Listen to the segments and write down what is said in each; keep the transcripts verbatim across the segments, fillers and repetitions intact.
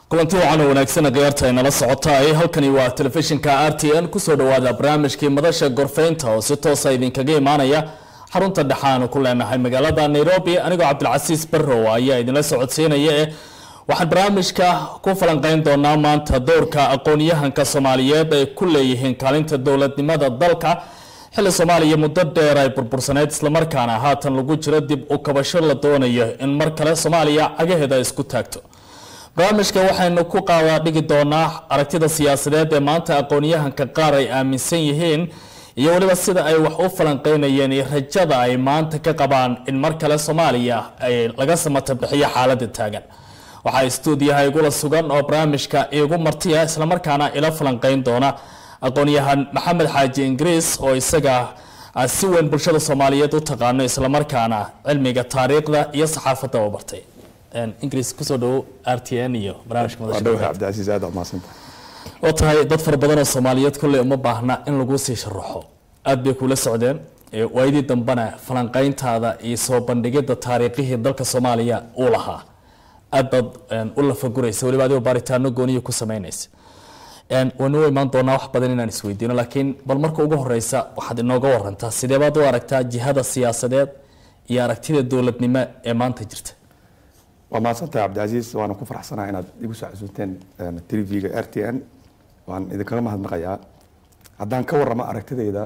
kulanti wacan wanaagsan qiyaarta ay nala socotay halkani waa telefishinka R T N kusoo dhawaada barnaamijkii madasha gorfeynta oo si toos ah idinkaga imaanaya xarunta dhaxaan ku leenahay magaalada Nairobi anigoo Cabdilcasiis Barrow ayaa idinla socodsiinaya waxaan barnaamijka ku falanqeyn doonaa maanta doorka aqoon-yahanka Soomaaliyeed ay ku leeyihiin kaalinta dawladnimada dalka xilli Soomaaliya muddo dheer ay burbursaneyd isla markaana haatan lagu jiro dib u kabasho la doonayo in mar kale Soomaaliya agaheeda isku taagto barnaamijka waxaynu ku qaadaa dhigi doonaa aragtida siyaasadeed ee maanta aqoon-yahanka qaar ay aaminsan yihiin iyo waliba sida ay wax u falanqeynayeen iyo rajada ay maanta ka qabaan in mar kale Soomaaliya ay laga samata bixiyo xaaladda taagan waxa stuudiyaha igula sugan oo barnaamijka igu martiya isla markaana ila falanqeyn doona aqoon-yahan Maxamed Xaaji Ingiriis oo isaga si weyn bulshada Soomaaliyeed u taqaano isla markaana cilmiga taariikhda iyo saxaafadda u bartay Ingiriis kusoo dhaw R T N iyo barnaamijka madasha Dawha Cabdilcasiis aad u maasanta oo tahay dad far badan oo Soomaaliyeed kullee uma baahna in lagu sii sharaxo aad bay kula socdeen ee waydii dambana falanqeyntaada iyo soo bandhigida taariikhii dalka Soomaaliya uu lahaa aad u la faguraysa waliba adiga baaritaano gooniyo ku sameynaysa een wanu iman doona wax badan inaan isweydiino laakiin bal marka ugu horeysa waxaad inooga warantaa sidee baad u aragtaa jihada siyaasadeed iyo aragtida dawladnimo ee maanta jirta waa maasanta Cabdilcasiis waan ku faraxsanahay inaad igu soo casuunteen T V-ga R T N waan idinkaga mahadnaqayaa haddaan ka warramo aragtidayda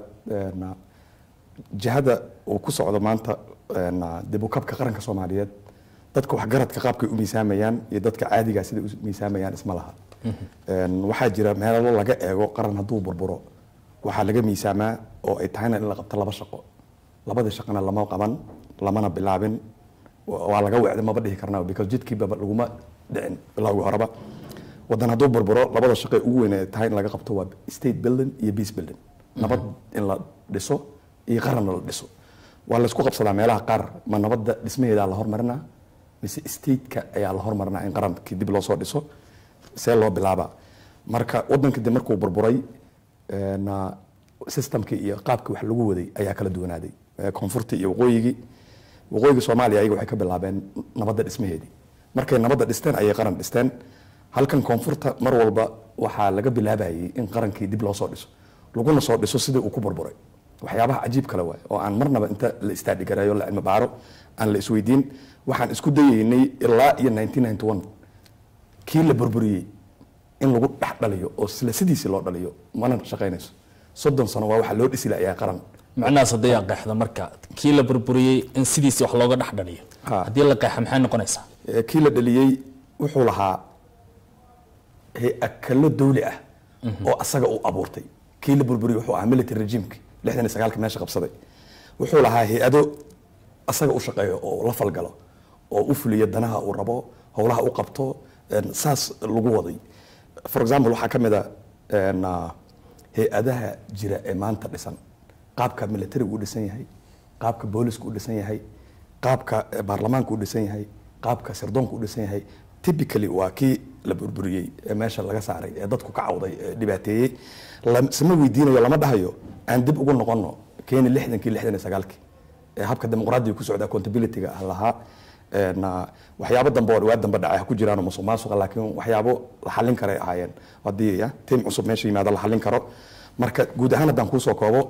jihada uu ku socdo maanta dib u kabka qaranka Soomaaliyeed dadka wax garadka qaabkay u miisaamayaan iyo dadka caadiga sida u miisaamayaan isma laha waxaa jira meelo laga eego qaran hadduu burburo waxaa laga miisaamaa oo ay tahayna in la qabto laba shaqo labada shaqana lama qaban lamana bilaabin waa laga wacday maba dhihi karnaa because jidkii baba laguma dhicin bilowga horeba wadan hadduu burburo labada shaqo ugu weyn ee tahay in laga qabto waa state building iyo peace building nabad in la dhiso iyo qaran la dhiso waa la isku qabsadaa meelaha qaar ma nabadda dhismaheeda la hormarinaa mise state-ka ayaa la hormarinaa in qarankii dib loo soo dhiso see loo bilaabaa marka wadanka dib markuu burburay na systemkii iyo qaabkii wax lagu waday ayaa kala duwanaaday koonfurta iyo waqooyigii waqooyiga Soomaaliya ayaga waxay ka bilaabeen nabadda dhismaheedii markay nabadda dhisteen ayay qaran dhisteen halkan koonfurta mar walba waxaa laga bilaabayay in qarankii dib loo soo dhiso laguna soo dhiso sidii uu ku burburay waxyaabaha cajiib kale waay oo aan marnaba inta la istaadhi garayo la cilmi baaro aan la isweydiin waxaan isku dayaynay ilaa iyo nineteen ninety-one kii la burburiyey in lagu dhex dhaliyo oo sila sidiisii loo dhaliyo mana shaqaynayso soddon sano waa waxa loo dhisi lahaa qaran macnaha sadeeya qeexda marka kii la burburiyay in sidiisii wax looga dhex dhaliyo hadii la qeexa maxay noqonaysaa kii la dhaliyay wuxuu lahaa hay-akalo dawli ah oo asaga uu abuurtay kii la burburiyay wuxuu ahaa military regime-ki lixdan iyo sagaalka meesha qabsaday wuxuu lahaa hay-ado asaga u shaqeeyo oo la falgalo oo u fuliyo danaha uu rabo howlaha u qabto saas lagu waday for example waxaa ka mid ah hay-adaha jira ee maanta dhisan qaabka military uu dhisan yahay qaabka booliska uu dhisan yahay qaabka baarlamaanka uu dhisan yahay qaabka sirdoonka uu dhisan yahay typically waa kii la burburiyay ee meesha laga saaray ee dadku ka cawday ee dhibaateeyay lama weydiinayo lama dhahayo aan dib ugu noqono keeni lixdankii lixdan iyo sagaalkii ee habka dimuqraadiga ku socda accountability-ga lahaa na waxyaabo dambe oo dhawaad dambe dhacay ku jiraan musuqmaasuqa laakiin waxyaabo la xallin karo ay ahaayeen hadii ya team cusub meesha yimaado la xallin karo marka guud ahaan haddaan kuu soo koobo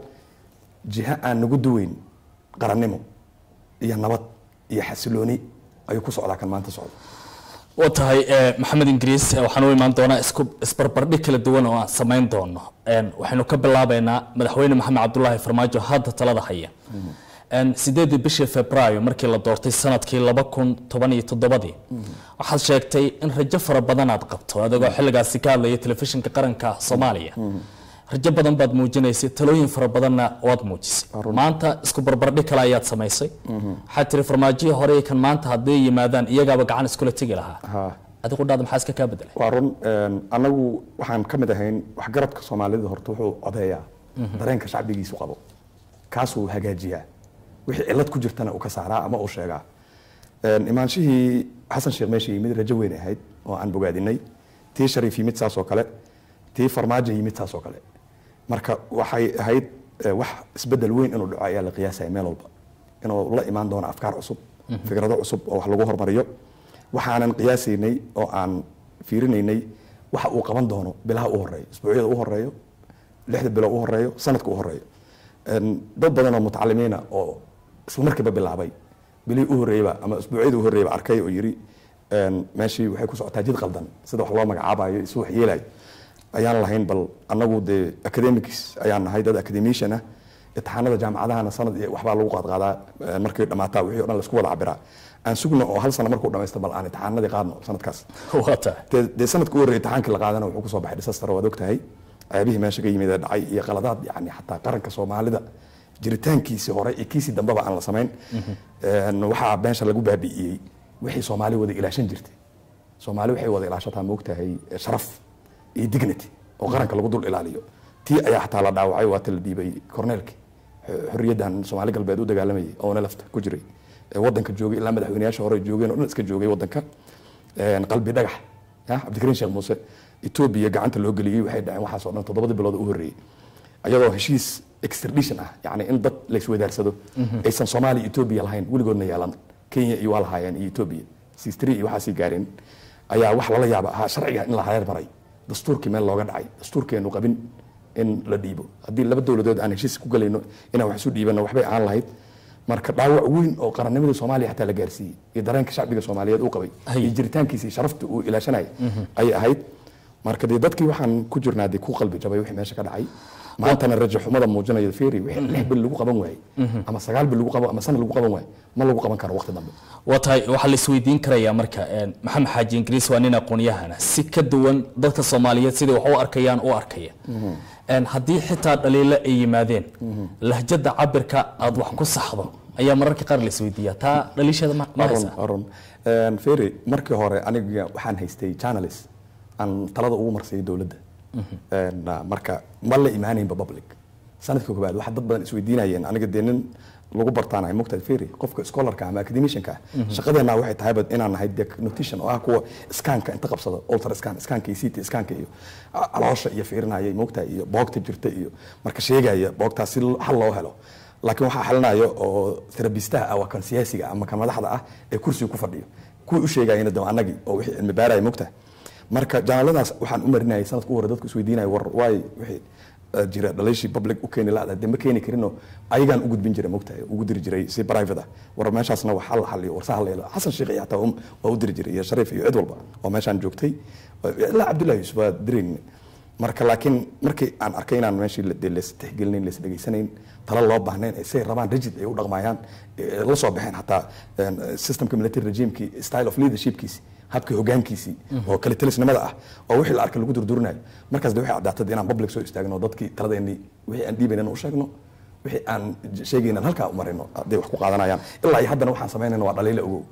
jiha aan nagu duweyn qarannimo iyo nabad iyo xasilooni ayuu ku socdaa kan maanta socda oo tahay Maxamed Ingiriis waxaan u imaan doonaa isku isbarbardhig kala duwan oo aan sameyn doono een waxaanu ka bilaabaynaa madaxweyne Maxamed Cabdullaahi Farmaajo hadda talada haya een sideedii bishii Febraayo markii la doortay sanadkii laba kun toban iyo toddoba waxaad sheegtay in rajo fara badan aad qabto adigoo xilligaas ka hadlayay telefishinka qaranka Soomaaliya rajo badan baad muujinaysay talooyin fara badanna waad muujisay maanta isku barbardhig kale ayaad samaysay waxaad tiri Farmaajo hore kan maanta haddii yimaadaan iyagaaba gacan iskula tagi lahaa adigu dhaad maxaa iska ka bedelay waa run anagu waxaan ka mid ahayn wax garadka Soomaalida horta wuxuu codeeyaa dareenka shacbigiisu qabo kaasuu hagaajiyaa wixii cilad ku jirtana uu ka saaraa ama uu sheegaa imaanshihii Xasan Sheekh meesha yimid rajo weyn ahayd oo aan bogaadinay tii Shariif yimid saas oo kale tii Farmaajo yimid saas oo kale marka waxay ahayd wax isbedel weyn inuu dhaco ayaa la qiyaasay meel walba inuu la imaan doono afkaar cusub fikrado cusub oo wax lagu hormariyo waxaanan qiyaasaynay oo aan fiirinaynay waxa uu qaban doono bilaha u horeeyo isbuucyada u horeeyo lixda bilo u horeeyo sanadka u horeeyo dad badan oo mutacalimiina oo isla markiiba bilaabay bilii u horeeyba ama isbuucyada u horeeyba arkay oo yiri meeshii waxay ku socotaa jid qaldan sida wax loo magacaabayo isu wax yeelay ayaan lahayn bal anagu de academics ayaan nahay dad academician ah imtixaanada jaamacadaha sanad iyo waxba lagu qaad qaadaa markay dhamaataa wixii oo dhan la isku wada cabiraa aan sugno oo hal sano markuu dhamaysto bal aan imtixaanadii qaadno sanadkaas wata de sanadka u horeeyay imtixaankii la qaadana wuxuu ku soo baxay disaster waad ogtahay ceebihii meesha ka yimid dhacay iyo qaladaad yani xataa qaranka Soomaalida jiritaankiisii hore iyo kiisii dambaba aan la samayn waxa meesha lagu baabi'iyay wixii Soomaali wada ilaashan jirtay Soomaali waxay wada ilaashataa moogtahay sharaf iyo dignity oo qaranka lagu dul ilaaliyo tii ayaa xataa la dhaawacay waa tal diibay korneelki xorriyadan Soomaali galbeed u dagaalamayay oo lafta ku jiray wadanka joogay ilaa madaxweynayaasha hore joogeen oo dhan iska joogay wadanka qalbi dhagax ya Cabdikariin Sheekh Muuse Ethiopia gacanta loo galiyay waxay dhaceen waxaas oo dhan toddobada bilood u horeeyay ayadoo heshiis extradition ah yani in dad la iswadaarsado aysan Soomaali Ethiopia lahayn weligoodna yeelan Kenya iyo walahayeen iyo Ethiopia sistri iyo waxa si gaareen ayaa wax lala yaaba ah sharciga in la hayr baray dastuurkii meel looga dhacay dastuurkeenu qabin in la dhiibo haddii laba dawladood aan heshiis ku galayno inaan wax isu dhiibano waxbay aan lahayd marka dhaawac weyn oo qarannimada Soomaaliya xataa la gaarsiiyay iyo dareenka shacbiga Soomaaliyeed uu qabay iyo jiritaankiisa sharafta uu ilaashanay ay ahayd marka dadkii waxaan ku jirnaa ku qalbi jabay wixii meesha ka dhacay maantana rajo xumada muujinaya fiiri wixii lix bil lagu qaban waayay ama sagaal bil lagu qaban ama sanad lagu qaban waayay ma lagu qaban karo waqti dambe watay waxa la isweydiin karaya marka maxamed xaaji ingiriis waa nin aqoon-yahana si ka duwan dadka Soomaaliyeed sidii wax u arkayaan u arkaya een hadii xitaa dhaliilo ay yimaadeen lahjada cabirka aad wax ku saxdo ayaa mararka qaar la isweydiiyaa taa dhaliishada ma aron aron een fiiri markii hore aniga waxaan haystay journalist aan talada ugu marsay dawladda een marka ma la iimaanayba public sanadka koobaad waxa dad badan isweydiinayeen aniga deenin lagu bartaanay mugtay fiiri qofka scholarka ama academicianka shaqadeena waxay tahay bad inaan nahay diagnostician oo ah kuwa scanka inta qabsada ultra scan scanka iyo CT scanka iyo caloosha iyo fiirinayay mugtay iyo boogta jirta iyo marka sheegaya boogtaas si hal loo helo laakiin waxa xalinayo oo therapistaha ah kan siyaasiga ama kan madaxda ah ee kursiga ku fadhiyo kuwa u sheegayna dad anagi oo wixii cilmi baaray mugtay marka janaaladaas waxaan u marinayay sanadka hore dadku isweydiinay war way wixii jira dhaliishii public u keenay laada damba keeni karino ayagan u gudbin jiray mugtay ugu diri jiray si private ah war meeshaasna waxa la xaliyo war sahal leeyahay Xasan Sheekh iyata um oo u diri jiray iyo Shariif iyo cid walba oo meeshan joogtay ilaa Cabdullaahi Yusuf waa dirin marka laakiin markii aan arkay inaan meeshii la deelis tixgelinayn la isdhageysanayn tala loo baahnayn ay say rabaan rigid ay u dhaqmayaan la soo baxeen hataa systemka military regime-ki style of leadership-kiisi habka hoggaankiisii oo kale talisnimada ah oo wixii la arkay lagu durdurnayo markaas waxay cadaatay inaan public soo istaagno dadkii taladeennii wixii aan dhiibaynana u sheegno wixii aan sheegayna halka u marino haday wax ku qaadanayaan ilaa ay haddana waxaan sameynayna waa dhaliilo ogow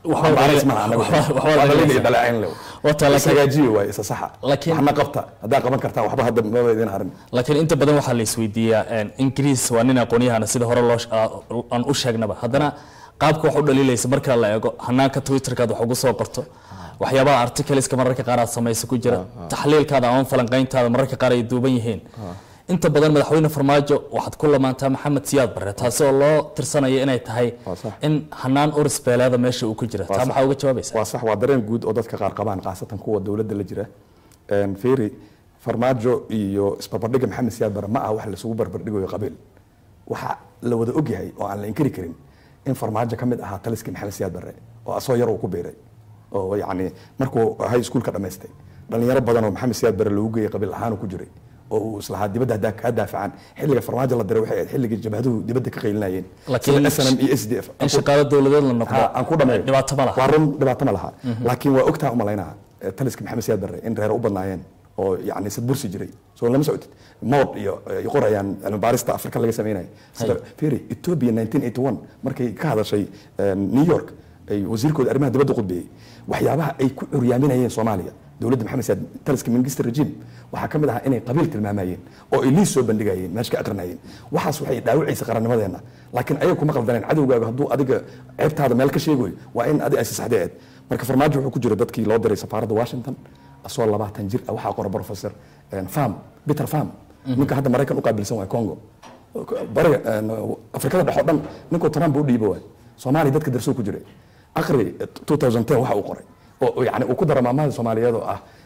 waxna qabta hadaa qaban kartaa waxba hadda ma weydin arin laakiin inta badan waxa la isweydiiyaa ingiriis waa nin aqoon-yahana sida hore loo aan u sheegnaba haddana qaabka wax u dhaliilaysa marka la eego hanaanka Twitterkaad wax ugu soo qorto waxyaabaha articleska mararka qaar aad samayso ku jira taxliilkaada ama falanqayntaada mararka qaar ay duuban yihiin inta badan madaxweyne Farmaajo waxaad ku lamaantaa Maxamed Siyaad Barre taas oo loo tirsanayo inay tahay in hanaan uris beeleeda meesha uu ku jira taa maxaa uga jawaabaysaa waa sax waa dareen guud oo dadka qaar qabaan qaasatan kuwa dawladda la jira een fiiri Farmaajo iyo isbarbardhigga Maxamed Siyaad Barre ma aha wax la isugu barbardhigayo qabiil waxa la wada ogyahay oo aan la inkiri karin in Farmaajo kamid ahaa taliskii Maxamed Siyaad Barre oo asoo yar uu ku beeray oo yaani markuu high school ka dhameystay dhalinyaro badan oo Maxamed Siyaad Barre lagu geeyay qabiil ahaan ku jiray oo islaha dibadda hadda ka daafacan xilliga Farmaajo la diray waxay xilliga jabhaduhu dibadda ka qaylinayeen laakiin S N M iyo S D F in shaqada dawladeed la noqdo aan ku dhameeyo dhibaato ma laha waa run dhibaato ma laha laakiin waa ogtaa u malaynaa taliskii Maxamed Siyaad Barre in reer u badnaayeen oo yaani sid bursi jiray soo lama socotid mood iyo qorayaan cilmi baarista Afrika laga sameeyay sida fiiri Ethiopia nineteen eighty-one markay ka hadashay New York ay wasiirkooda arrimaha dibadda qudbiyay waxyaabaha ay ku curyaaminayeen Soomaaliya dawladda Maxamed Siyaad taliska Mengistu regime waxa kamid ah inay qabiil tilmaamayeen oo ay liis soo bandhigayeen meesha ka aqrinayeen waxaas waxay dhaawacaysa qarannimadeena laakiin ayagu kuma qaldaneen cadowgaaga hadduu adiga ceebtaada meel ka sheegayo waa in adiga ay saxdeed marka Farmaajo wuxuu ku jira dadkii loo diray safaaradda Washington asoo labaatan jir ah waxa qoray professor Pham Peter Pham ninka hadda Mareykan u qaabilsan waa Congo bariga Afrikada dhaxo dhan ninkoo Trump u dhiibo waa Soomaaliya dadka darso ku jiray aqri two thousand ten waxa uu qoray oo yaani uu ku dara maamada Soomaaliyeed oo ah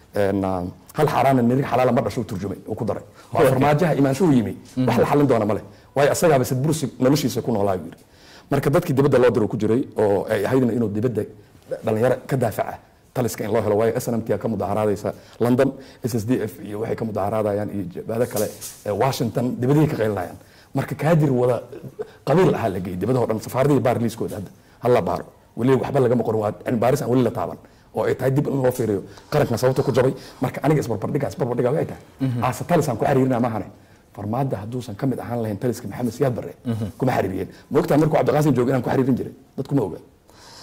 hal xaaraana nirig xalaala ma dhasho turjumay oo ku daray waa farmaajaha imaanshuhu yimi wax la xalin doona male waayo asagaaba sad bursi noloshiisa ku noolaa yiri marka dadkii dibadda loo diro ku jiray oo ay ahaydna inuu dibadda dhalinyaro ka daafaca taliska in loo helo waayo S N M T ka mudaharaadaysa London S S D F iyo waxay ka mudaharaadayaan iyo jabhada kale Washington dibadii ka qeylinayaan marka kaadir wada qabiil ah la geeyay dibadda oo dhan safaaradii baarliiskooda hadda hal la baaro wali waxba laga maqan waa in baaris aan wali la taaban oo ay tahay dib in loo fiiriyo qaranka sababta ku jabay marka aniga isbarbardhiga isbarbardhiga way tahay aasa talisan ku xiriirina ma hane farmaada haduusan kamid ahaan lahayn taliska Maxamed Siyaad Barre kuma xiriiriyeen moogtaa markuu Cabdiqaasim joogay inaan ku xiriirin jiray dadku ma ogaa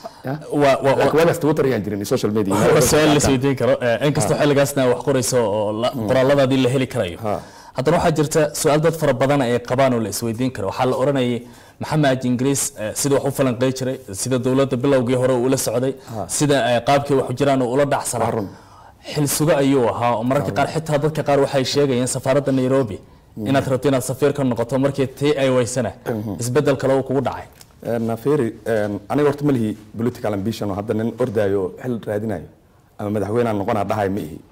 wa wa wadaas Twitter ayaan jirin social media wasaa'il la soo karo in kasto xilligaasna wax qorayso oo qoraaladaadii la heli karayo haddana waxaa jirta su'aal dad fara badan ay qabaan oo la isweydiin karo waxaa la oranayay maxamed ingiriis sida wax u falanqeey jiray sida dawladda bilowgii hore uu la socday sida qaabkii wax u jiraan oo ula dhacsanaa xil suga ayuu ahaa mararka qaar xitaa dadka qaar waxay sheegayeen safaaradda Nairobi inaad rabto inaad safiir ka noqoto markii tii ay waysana isbedel kale uu kugu dhacay nafiri aniga horta malihi political ambition hadda nin ordaayo xil raadinayo ama madaxweyne noqona dhahay ma ihi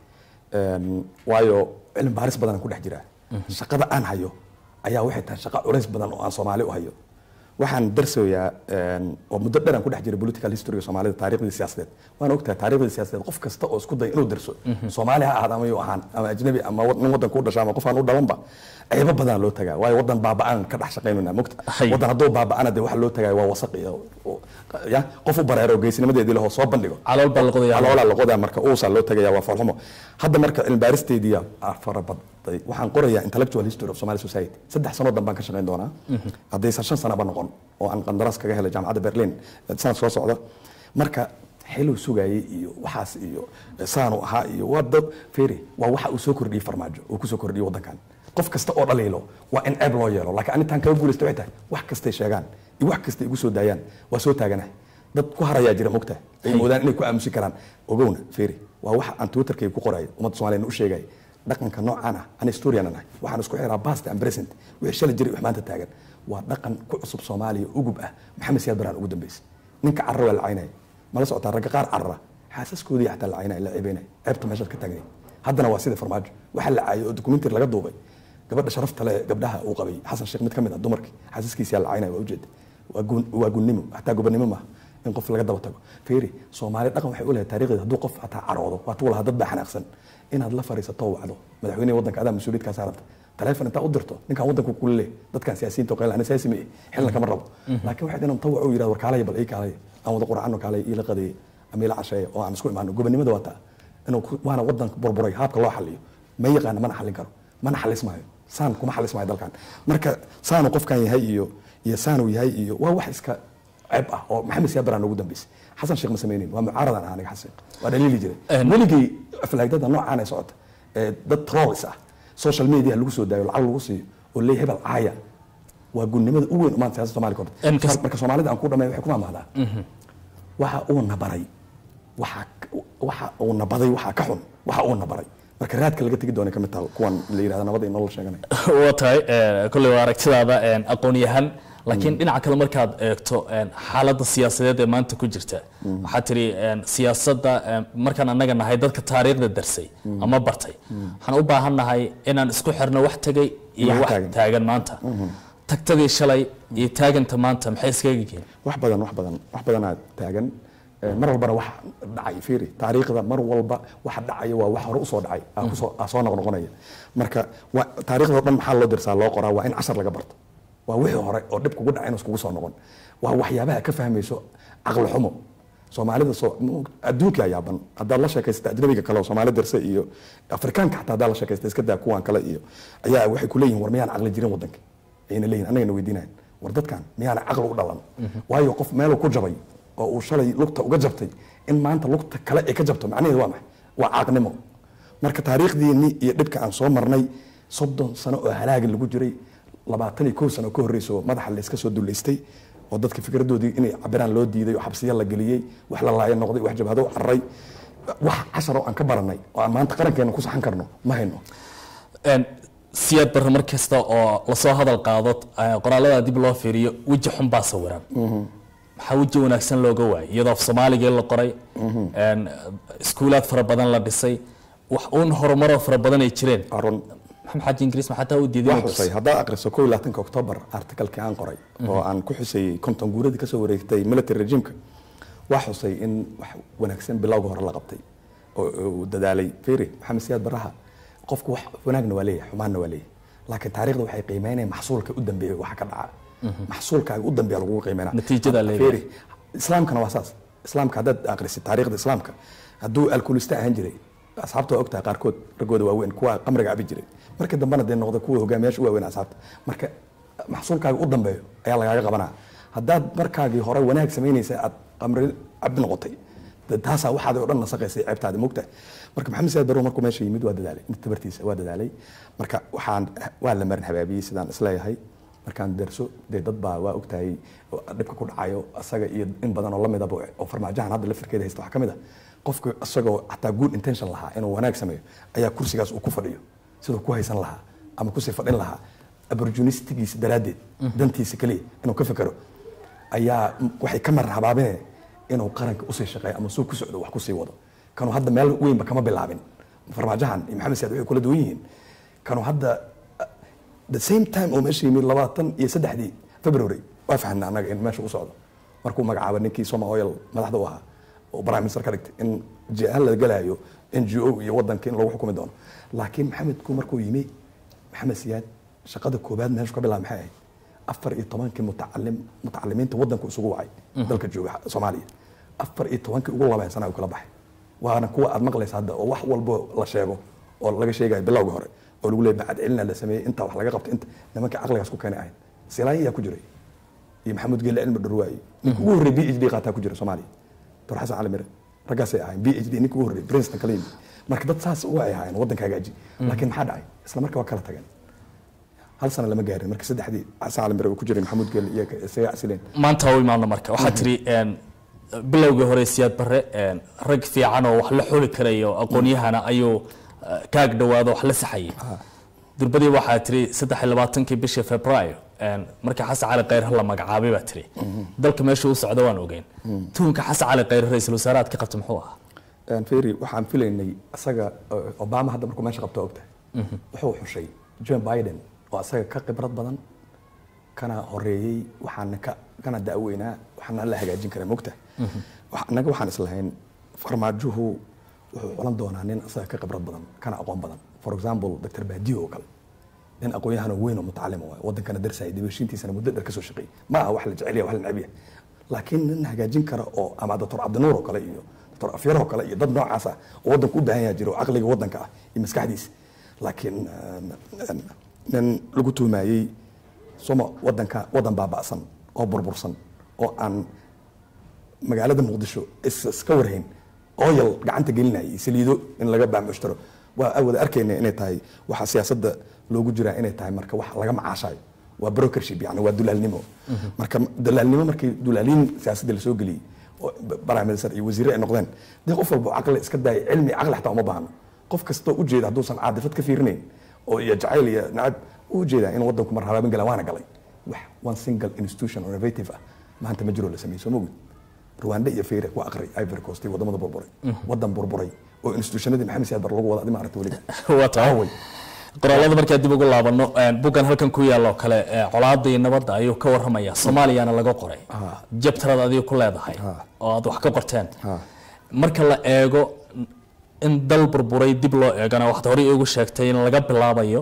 waayo cilmi baaris badan ku dhex jira shaqada aan hayo ayaa waxay tahay shaqo culays badan oo aan Soomaali u hayo waxaan darsayaa oo muddo dheer aan ku dhex jiray political history Soomaalida taariikhda siyaasadeed waan ogtahay taariikhda siyaasadeed qof kasta oo isku day inuu darso Soomaali ha ahaado ama uu ahaan ama ajnabi ama nin wadan ku dhashay ama qof aan u dhalanba ayba badan loo tagaa waayo wadan baaba'an ka dhex shaqeynayna mogta wadan hadoo baaba'ana de wax loo tagaa waa wasaq iyo ya qof u bareero geesinimadeedii loo soo bandhigo calool balqodayaa calool la qodaa marka uu sal loo tagayaa waa farxumo hadda marka cilmi baaristeedii farabaday waxaan qorayaa intellectual history of Somali society saddex sano dan baan ka shaqeyn doonaa haday shan sano ba noqon oo aan qandaraas kaga helay jaamacadda Berlin sanad soo socda marka xiluu sugayay iyo waxaas iyo saanu ahaa iyo wada feeri waa waxa uu soo kordhiyay farmaajo oo ku soo kordhiyay wadankan qof kasta oo dhaliilo waa in ceeb loo yeelo laakiin anitaan ka guuleystay waxay tahay wax kasta ay sheegaan iyo wax kasta igu soo daayaan waa soo taaganahay dad ku haraya jira mogta ay moodaan inay ku aamusi karaan ogowna feeri waa waxa aan Twitterkay ku qoray ummadda Soomaaliyeed u sheegay dhaqanka noocan ah aan historian ah waxaan isku xiraa past and present wixii shalay jiray wax maanta taagan waa dhaqan ku cusub Soomaaliya ugub ah Maxamed Siyaad Barre ugu dambeysay ninka carro la caynay mala socota rag qaar carra xaasaskoodii xataa la caynay la ciibeynay ceebta meesha ka taagay haddana waa sida farmaajo waxa la caayo documentary laga duubay gabadha sharafta leh gabdhaha uu qabay Xasan Sheekh mid kamid ah dumarkii xaasaskiisa la caynay waa ujeed waa gun waa gunnimo hataa gobonimo ma in qof laga daba tago feeri Soomaali dhaqan waxay u leedahay taariikhda haduu qof hataa caroodo waa tuula dad baa xanaaqsan inaad la fariisato wacdo madaxweynaha wadanka adaa mas'uuliyad ka saaranta telefoon inta u dirto ninkan wadanku ku leeyahay dadkan siyaasiyiinta oo qeylaan siyaasi ma xilna kama rabo laakiin waxay inaan tawac u yiraahdo war kaalay bal ay kaalay aan wada quraano kaalay ila qaday ama ila cashay oo aan isku imaano gobonimada wata inuu waana wadanka burburay habka loo xaliyo ma yaqaan mana xalin karo mana xalismaayo saan kuma xalismaayo dalkan marka saan qofkan yahay iyo iyo saan uu yahay iyo waa wax iska عيب اه oo maxamed siyaad baraan ugu dambeysay xasan sheekh ma sameeyeen waa mucaaradan aan aniga xasan waa dhaliili jiray weligii aflaagdada noocan ay socota ee dad trolls ah social media lagu soo daayo lacag lagu siiyo oo leeyahay hebel caaya waa gunnimada ugu weyn oo maanta siyaasadda Soomaaliya marka Soomaalida aan ku dhameeyo waxay ku maamaadaa waxa uu nabaray waxa waxa uu nabaday waxa ka xun waxa uu nabaray marka raadka laga tagi doonay kamid tahay kuwan la yiraahdo nabada in nolol sheeganay waa tahay kulli waa aragtidaada aqoon yahan laakiin dhinaca kale markaad eegto xaaladda siyaasadeed ee maanta ku jirta waxa tiri siyaasadda markaan anaga nahay dadka taariikhda darsay ama bartay waxaan u baahanahay inaan isku xirno wax tagay iyo wax taagan maanta tagtadii shalay iyo taaganta maanta maxay iskaga yihiin wax badan wax badan wax badan aad taagan mar walba wax dhacay fiiri taariikhda mar walba wax dhacay waa wax hore u soo dhacay aan ku soo soo noqonaya marka taariikhda dhan maxaa loo dirsaa loo qoraa waa in cashar laga barto waa wixii hore oo dib kugu dhacay inuu iskugu soo noqon waa waxyaabaha ka fahmayso aqal xumo Soomaalida soo adduunka yaaban hadda la sheekaysta ajnabiga kale oo Soomaali darsa iyo Afrikaanka xataa hadda la sheekaysta iska daa kuwan kale iyo ayaa waxay ku leeyihiin war miyaan aqal jirin wadanka ayna leeyihiin anaga weydiinayaan war dadkan miyaan aqal u dhalan waayo qof meel ku jabay oo uu shalay lugta uga jabtay in maanta lugta kale ay ka jabto macnaheedu waa maxay waa caaqnimo marka taariikhdeeni iyo dhibka aan soo marnay soddon sano oo halaag lagu jiray labaatan iyo kow sano ka horeyso madaxa la iska soo duleystay oo dadka fikradoodii inay cabiraan loo diiday oo xabsiya la galiyay wax la laayay noqday wax jabhado carray wax cashar oo aan ka baranay oo aan maanta qarankeena ku saxan karno ma hayno een Siyaad Barre markasta oo la soo hadal qaado qoraalada dib loo fiiriyo waji xun baa sawiran maxaa waji wanaagsan looga waayay iyadoo Soomaaliga la qoray een iskuulaad fara badan la dhisay wax uun horumaro fara badan ay jireen arun maxamed xaaji ingiriis maxaa taa u diiday wax xusay hadda aqriso kow iyo labaatanka October article-kii aan qoray oo aan ku xusay konton guuradii ka soo wareegtay military regime-ka wax xusay in wax wanaagsan bilowga hore la qabtay oo dadaalay fiiri maxamed siyaad baraha qofku wax wanaagna waa leeyahay xumaanna waa leeyahay laakiin taariikhda waxay qiimeynayaan maxsuulka u dambeeyay wax ka dhaca maxsuulkaaga u dambeeya lagu qiimeynaa natiijada leeyahay islaamkana waa saas islaamka haddaad aqrisid taariikhda islaamka hadduu alkoholista ahaan jiray asxaabta ogtahay qaarkood ragooda waaweyn kuwa qamriga cabi jiray markii dambena dee noqda kuwa hogaamiyaasha u waaweyn asxaabta marka maxsuulkaaga u dambeeyo ayaa lagaaga qabanaa haddaad markaagii hore wanaag samaynaysa aad qamri cabi noqotay taasaa waxaad oo dhan nasaqaysay ceebtaada moogtahay marka maxamed siyaad barrow markuu meesha yimid waa dadaalay inta tabartiisa waa dadaalay marka waxaan waa la marin habaabiyey sidaan isleeyahay markaan darso dee dad baa waa ogtahay dhibka ku dhacayo asaga iyo in badan oo lamid ah oo farmaajahan hadda lafirkeeda haysta waxaa ka mid ah qofku isagoo xataa good intention lahaa inuu wanaag sameeyo ayaa kursigaas uu ku fadhiyo siduu ku haysan lahaa ama kusii fadhin lahaa opportunistigiisa daraaddeed dantiisa keliya inuu ka fikero ayaa waxay ka marar habaabinaya inuu qaranka usii shaqeeyo ama suu ku socdo wax kusii wado kanuu hadda meel weynba kama bilaabin farmaajahan iyo maxamed siyaad waxay kula duwan yihiin kanuu hadda the same time oo meesha yimid labaatan iyo saddexdii February waa fahamna anaga in meesha u socdo markuu magacaabo ninkii Soma Oil madaxda u ahaa oo prime minister ka dhigtay in jihad la galayo N G O iyo wadanka in lagu xukumi doono laakiin maxamed ku markuu yimid maxamed siyaad shaqada koobaad meesha ka bilaabay maxay ahayd afar iyo tobankii mutacallim mutacallimiinta wadanka isugu wacay dalka jooga Soomaaliya afar iyo tobankii ugu labayn sano kala baxay waana kuwa aad maqlaysa hadda oo wax walba la sheego oo laga sheegay bilowga hore oo lagu leeyahay bacad cilna la sameeyay inta wax laga qabtay inta nimanka aqligaas ku keenay ahayd silaayi yaa ku jiray iyo maxamed geelle cilmi dharwaay ninka ugu horreeyay B H D qaataa ku jira Soomaaliya Dr. Xasan Cali Mire ragaasay ahayn B H D ninka ugu horreeyay Princeton kaliin marka dad saas u ay ahayn wadanka hagaaji laakiin maxaa dhacay isla markaa waa kala tageen hal sano lama gaarin marka saddexdii Xasan Cali Mire uu ku jiray maxamed geelle iyo isaga asileen maanta way maamna marka waxa tiri een bilowga hore siyaad barre een rag fiican oo wax la xuli karayo aqoon-yahana ayuu kaag dhawaado wax la saxayay durbadii waxaa tiri saddex iyo labaatankii bishii Febraayo een marka Xasan Cali Khayr la magacaabay baa tiri dalka meesha uu socdo waan ogeyn tuunka Xasan Cali Khayr ra'iisul wasaaraha ka qabtay muxuu ahaa een fiiri waxaan filaynay asaga Obama hadda markuu meesha qabto ogtahay wuxuu xushay Joe Biden oo asaga ka khibrad badan kana horeeyay waxaan ka kana daaweynaa waxaan la hagaajin karaa mogtahay anaga waxaan islahayn farmaajuhu wuxuu qolan doonaa nin asaga ka khibrad badan kana aqoon badan for example Doctor Badio oo kale nin aqoon-yahan weyn oo mutacallim ah wadankana darsay dibashiintiisana muddo dheer ka soo shaqeeyay ma aha wax la jecel yahay wax la neceb yahay laakiin nin hagaajin kara oo ama Doctor Cabdinuur oo kale iyo Doctor Afyar oo kale iyo dad noocaas ah oo wadanku u baahan yahay jiro aqliga wadanka ah iyo maskaxdiisa laakiin nin lagu tuumayay Soma wadanka wadan baaba'san oo burbursan oo aan magaalada Muqdisho iska warhayn oil gacanta gelinayay saliido in laga baamushtaro waa awada arkaynaa inay tahay waxa siyaasadda loogu jiraa inay tahay marka wax laga macaashayo waa brokership yani waa dulaalnimo marka dulaalnimo markii dulaalin siyaasadda la soo galiyay oo prime minister iyo wasiir ay noqdeen dee qof walba aqal iska day cilmi aqal xataa uma baahno qof kasta u jeeda haduusan caadifad ka fiirinayn oo iyo jacayl iyo nacab u jeeda in wadanku mar halaabin galaan waana galay wax one single institution innovative ah maanta ma jiro la sameeyo soo moogid Rwanda iyo Feere waa aqri Ivory Coast wadamada burburay wadan burburay oo institutionadii maxamed siyaad bar lagu wada adima aragtay waliga waa taaway qoraalada marka dib ugu laabano bugan halkan ku yaalo kale colaadda iyo nabadda ayuu ka waramaya Soomaaliyana laga qoray jabtarada adiga ku leedahay oo aad wax ka qorteen marka la eego in dal burburay dib loo eegana waxaad hore ugu sheegtay in laga bilaabayo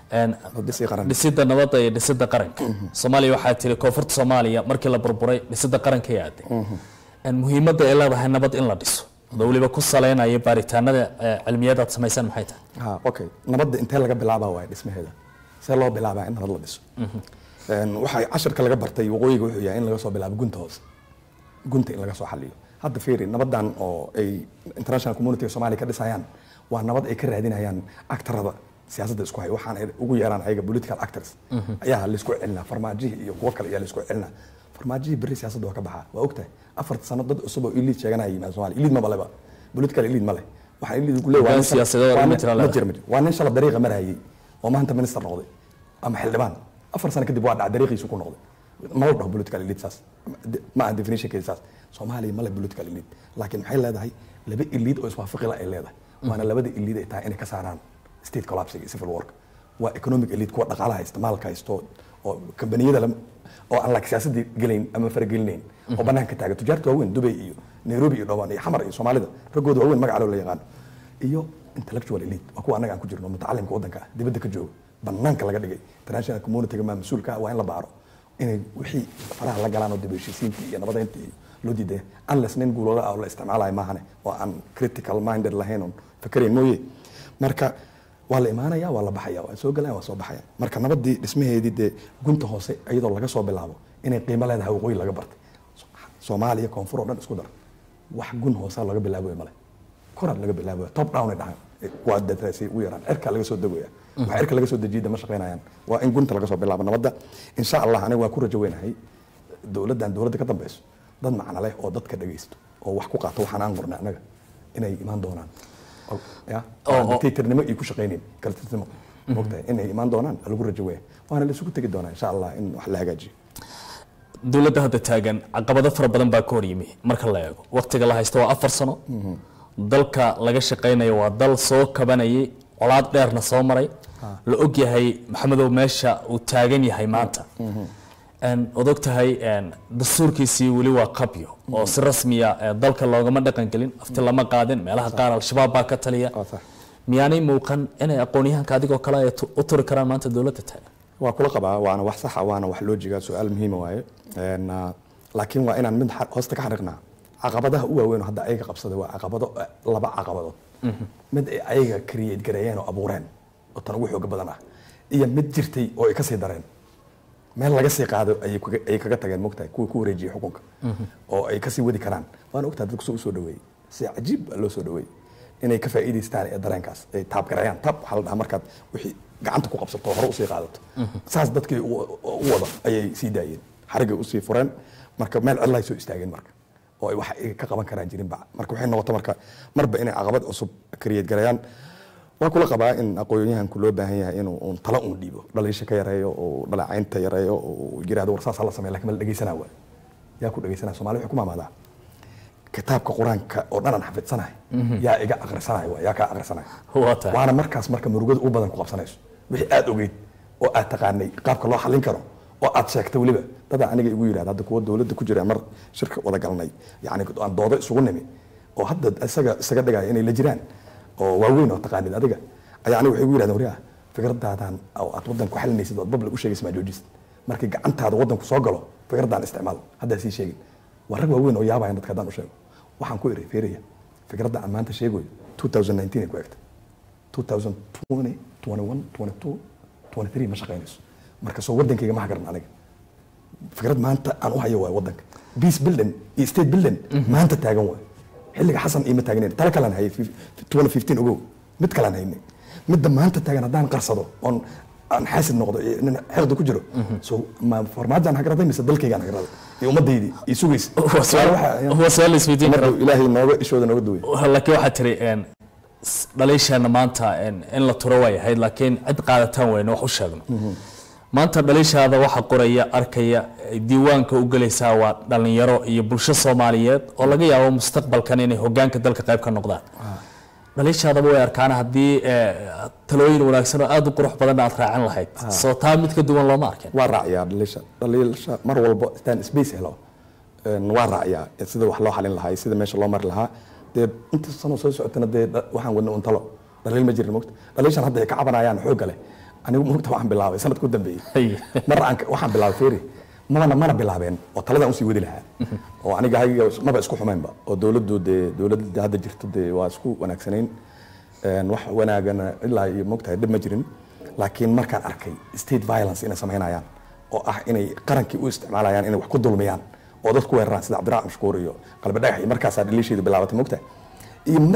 dhisida nabadda iyo dhisida qaranka Soomaaliya waxaa tiri koonfurta Soomaaliya markii la burburay dhisida qaranka yaaday in muhiimadda ay leedahay nabad in la dhiso dawliba ku saleynayo baaritaanada cilmiyeed samaysan maxay tahay ha okay nabadda intee laga bilaabaa way dhismaheeda see loo bilaabaa in nabad la dhiso een waxa casharka laga bartay waqooyiga wuxuu yahay in laga soo bilaabo gunta hoos gunta in laga soo xaliyo hadda fiiri nabadan oo ay international community Soomaaliya ka dhisayaan waa nabad ay ka raadinayaan aktarada siyaasadda isku hay waxaan ugu yeeraan ayaga political actors ayaa la isku celinaa farmaajihi iyo kuwa kale ayaa la isku celinaa farmaajihi bari siyaasadda waa ka baxaa waa ogtahay afar sano dad cusub oo elite sheeganayay ma Soomaaliya elite ma baleba political elite ma leh waxa elite ugu leeyahay siyaasadda ma jiraan waa nin shala dariiqa marayay oo maanta minister noqday ama xildhibaan afar sano kadib waa dhac dariiqiisu ku noqday ma wada political elite saas ma definition ka saas Soomaaliya ma leh political elite laakiin maxay leedahay laba elite oo iswaafaqi la ay leedahay waana labada elite ay tahay inay ka saaraan state collapse iyo civil war waa economic elite kuwa dhaqaalaha haysta maalka haysto oo kambaniyada oo aan laak siyaasadii gelayn ama faragelinayn oo banaanka taagan tujaarta waaweyn Dubai iyo Nairobi iyo dhawaan iyo Xamar iyo Soomaalida ragooda waaweyn magaca loo yaqaan iyo intellectual elite waa kuwa anaga aan ku jirno mutacallimka wadanka dibadda ka jooga banaanka laga dhigay international community-ga ma mas'uulka waa in la baaro inay wixii faraha la galaan oo dib u heshiisiintii iyo nabadeynta loo diiday unless nin guulooda ah la isticmaalayo maahane oo aan critical minded lahayn oo fakarayn mooyee marka waa la imaanaya waa la baxaya waa soo galaan waa soo baxaya marka nabadii dhismaheedii de gunta hoose iyadoo laga soo bilaabo inay qiimo leedahay waqooyi laga bartay Soomaaliya koonfur oo dhan isku dar wax gun hoose laga bilaabo male korad laga bilaabo top down ay dhahan waa dadasay u yaraan cirka laga soo dagooya waxa cirka laga soo dajiyay ma shaqeynayaan waa in gunta laga soo bilaabo nabadda insha Allah aniga waa ku rajo weynahay dawladdan dawladda ka dambayso dad macna leh oo dadka dhageysto oo wax ku qaato waxaan aan qornaa anaga inay imaan doonaan ya oo dictatornimo ay ku shaqeyneen kaltirtimo moogtahay inay imaan doonaan lagu rajo weeyaa waana la isugu tagi doonaa insha Allah in wax la hagaajiyo dawladda hadda taagan caqabado fara badan baa ka hor yimi marka la eego waqtiga la haysto waa afar sano dalka laga shaqeynayo waa dal soo kabanayay colaad dheerna soo maray la og yahay maxamedow meesha uu taagan yahay maanta aan odogtahay aan dastuurkiisii wali waa qabyo oo si rasmi ah dalka loogama dhaqan gelin afti lama qaadin meelaha qaar al-shabaab baa ka taliya miyaanay muuqan inay aqoonyahanka adigoo kale ay u turi karaan maanta dawladda taagan waa kula qabaa waana wax sax ah waana wax loo jigaa su'aal muhiim waaye een laakiin waa inaan mid hoosta ka xariiqnaa caqabadaha u waaweyn hadda ayaga qabsaday waa caqabado laba caqabadood mid ay ayaga create gareeyeen oo abuureen oo tan ugu xoog badan ah iyo mid jirtay oo ay ka sii dareen meel laga sii qaado ay ay kaga tageen moogtahay kuwa ku wareejiyay xukunka oo ay ka sii wadi karaan waan ogtahay dadku soo soo dhaweeyay si cajiib loo soo dhaweeyay inay ka faa'iideystaan ee dareenkaas ay taab gareeyaan tab hal dhaha markaad wixii gacanta ku qabsato hore u sii qaadato saas dadkii u wada ayay sii daayeen xariga u sii fureen marka meel cid ay soo istaageen marka oo ay wax ka qaban karaan jirin ba marka waxay noqotay marka marba inay caqabad cusub create gareeyaan waa kula qabaa in aqoonyahanku loo baahan yahay inuu uu talo u dhiibo dhaliisha ka yareeyo oo dhalacaynta yareeyo oo jiraado warsaas la sameeyo laakiin ma dhageysanaa waa yaa ku dhageysanaa Soomaali wuxuu ku maamaadaa kitaabka Quraanka oo dhan aan xafidsanahay yaa iga aqrisanahay waa yaa ka aqrisanahay waana markaas marka murugada u badan ku qabsanayso wixii aad ogeyd oo aad taqaanay qaabka loo xalin karo oo aad sheegtay waliba dada aniga igu yiraahdo hadda kuwa dawladda ku jira mar shirka wada galnay yaani aan doodo isugu nimi oo hadda isaga isaga dhigay inay la jiraan oo waaweyn oo taqaanid adiga ayaa aniga waxay igu yiraahdeen wariyaa fikradaadan oo aad wadan ku xalinaysid oo public u sheegaysid ma joojis markii gacantaada wadanku soo galo fikradaan isticmaal hadda si sheegin waa rag waaweyn oo yaabaya dadka hadaan u sheego waxaan ku iri fiiriya fikradda aan maanta sheegayo twenty nineteen ku egta twenty twenty twenty-one twenty-two twenty-three ma shaqeynayso marka soo wadankayga ma garan aniga fikrad maanta aan u hayo waa wadanka peace building iyo state building maanta taagan waa xilliga xasan iyo ma taagnayn tala kale aan hayay twenty fifteen ugu mid kale aan haynay midda maanta taagan hadaan qarsado on aan xaasid noqdo in xirdo ku jiro soo ma farmaajan hagraday mise dalkayga aan hagraday iyo umadaydi iyo sugays huwa su'aal isweydiin karo ilaahay nooga ishooda nooga duway laakiin waxa tiri een dhaliishana maanta in la turo way ahayd laakiin cid qaadataan weyna wax u sheegno maanta dhaliishaada waxa qoraya arkaya diiwaanka u galaysaa waa dhalinyaro iyo bulsho Soomaaliyeed oo laga yaabo mustaqbalkan inay hoggaanka dalka qayb ka noqdaan dhaliishaada way arkaan hadii talooyin wanaagsan oo aad u qurux badan aad raacin lahayd soo taa mid ka duwan loo ma arkin waa raaciyaa dhaliisha dhaliisha mar walba stand space helo waa raaciyaa sida wax loo xalin lahaa sida meesha loo mari lahaa dee inta sano soo socotana dee waxaan wadna un talo dhaliil ma jirin moogta dhaliishan hadda ay ka cabanayaan xoog leh anigu moogta waxaan bilaabay sanadku dambeeyay mar aan waxaan bilaabay feeri mana mana bilaabeen oo talada u sii wadi lahaa oo aniga hayiga maba isku xumeynba oo dawladdu dee dawladda hadda jirto dee waa isku wanaagsanayn een wax wanaagana ilaa iyo moogtahay dib ma jirin laakiin markaan arkay state violence inay sameynayaan oo ah inay qarankii u isticmaalayaan inay wax ku dulmiyaan oo dadku weeraraan sida Cabdiraxmaan Mashkuur iyo qalbi dhagax iyo markaas aad dhaliisheeda bilaabatay moogtahay iyo mar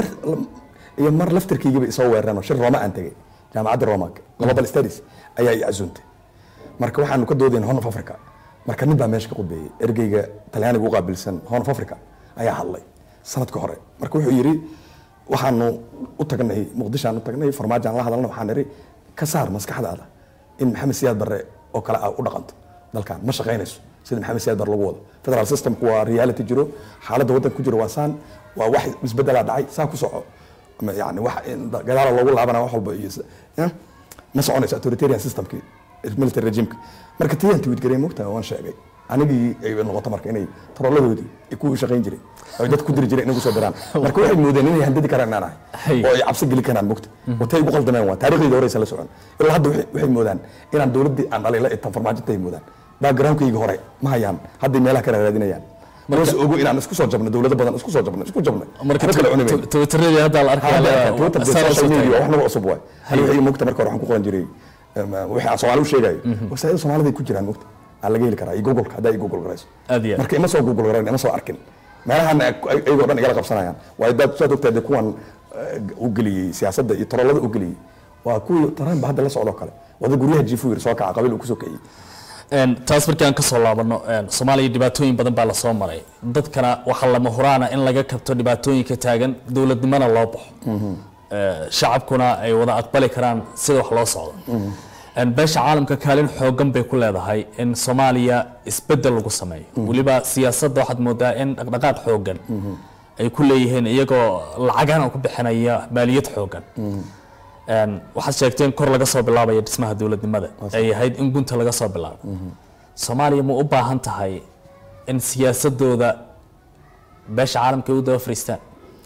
iyo mar laftirkiiba isoo weerareen oo shir Roma aan tagay jaamacadda Roma Global Studies ayaa ay azuntay marka waxaanu ka doodeen Horn of Africa marka nin baa meesha ka qudbeeyay ergeyga Talyaaniga u qaabilsan Horn of Africa ayaa hadlay sanadka hore marka wuxuu yiri waxaanu u tagnay Muqdisho aan u tagnay farmaajo aan la hadalna waxaan iri ka saar maskaxdaada in Maxamed Siyaad Barre oo kale ah u dhaqanto dalkan ma shaqeynayso sida Maxamed Siyaad Barre lagu wado federal system ku waa reality jiro xaaladda wadanka ku jiro waa saan waa wax isbedel dhacay saa ku soco ama yani wax gadaal loogu laabana wax walba iyo ma soconayso authoritarian systemki military regime marka tiyan tweet garay moogtaa waan sheegay anigii ay noqoto marka inay taroladoodii ay ku shaqayn jireen ay dad ku diri jireen inagu soo diraan marka waxay moodeen inay handadi karaan aan ahay oo ay cabsi gali karaan moogta watay ugu qaldameen waa taariikhdii horeysa la socon ilaa hadda waxay moodaan inaan dawladii aan dhaliila inta farmaajinta ay moodaan backgroundkayga hore ma hayaan hadda meelaha kala raadinayaan marka ogo inaan isku soo jabno dawlado badan isku soo jabno isku jabno marka kala cunimay twitteradii hadda la arkay social media wax nagu cusub waay hal wixii moogta marka hore waxaan ku qoran jiray waxa Soomaali u sheegayo wasaayada Soomaalida ku jiraan moogta aan laga heli karaa iyo Google haday Google garayso marka ima soo Google garan ima soo arkin meelahan ayagoo dhan igala qabsanayaan waa dad soo dogtay kuwan u galiyay siyaasadda iyo tarolada u galiyay waa kuwii taran bahda la socdo kale wada guryaha jifuur soo kaca qabiil uu ku soo kacay een taas markaan ka soo laabano een Soomaaliya dhibaatooyin badan baa la soo maray dadkana waxa lama huraana in laga kabto dhibaatooyinka taagan dawladnimada loo baxo ee shacabkuna ay wada aqbali karaan sida wax loo socdo een beesha caalamka kaalin xoogan bay ku leedahay in Soomaaliya isbedel lagu sameeyo waliba siyaasadda waxaad moodaa in dhaqdhaqaaq xoogan ay ku leeyihiin iyagoo lacagana ku bixinaya maaliyad xoogan een waxaad sheegteen kor laga soo bilaabayo dhismaha dawladnimada ay ahayd in gunta laga soo bilaabo Soomaaliya ma u baahan tahay in siyaasadooda beesha caalamka u daba fariistaan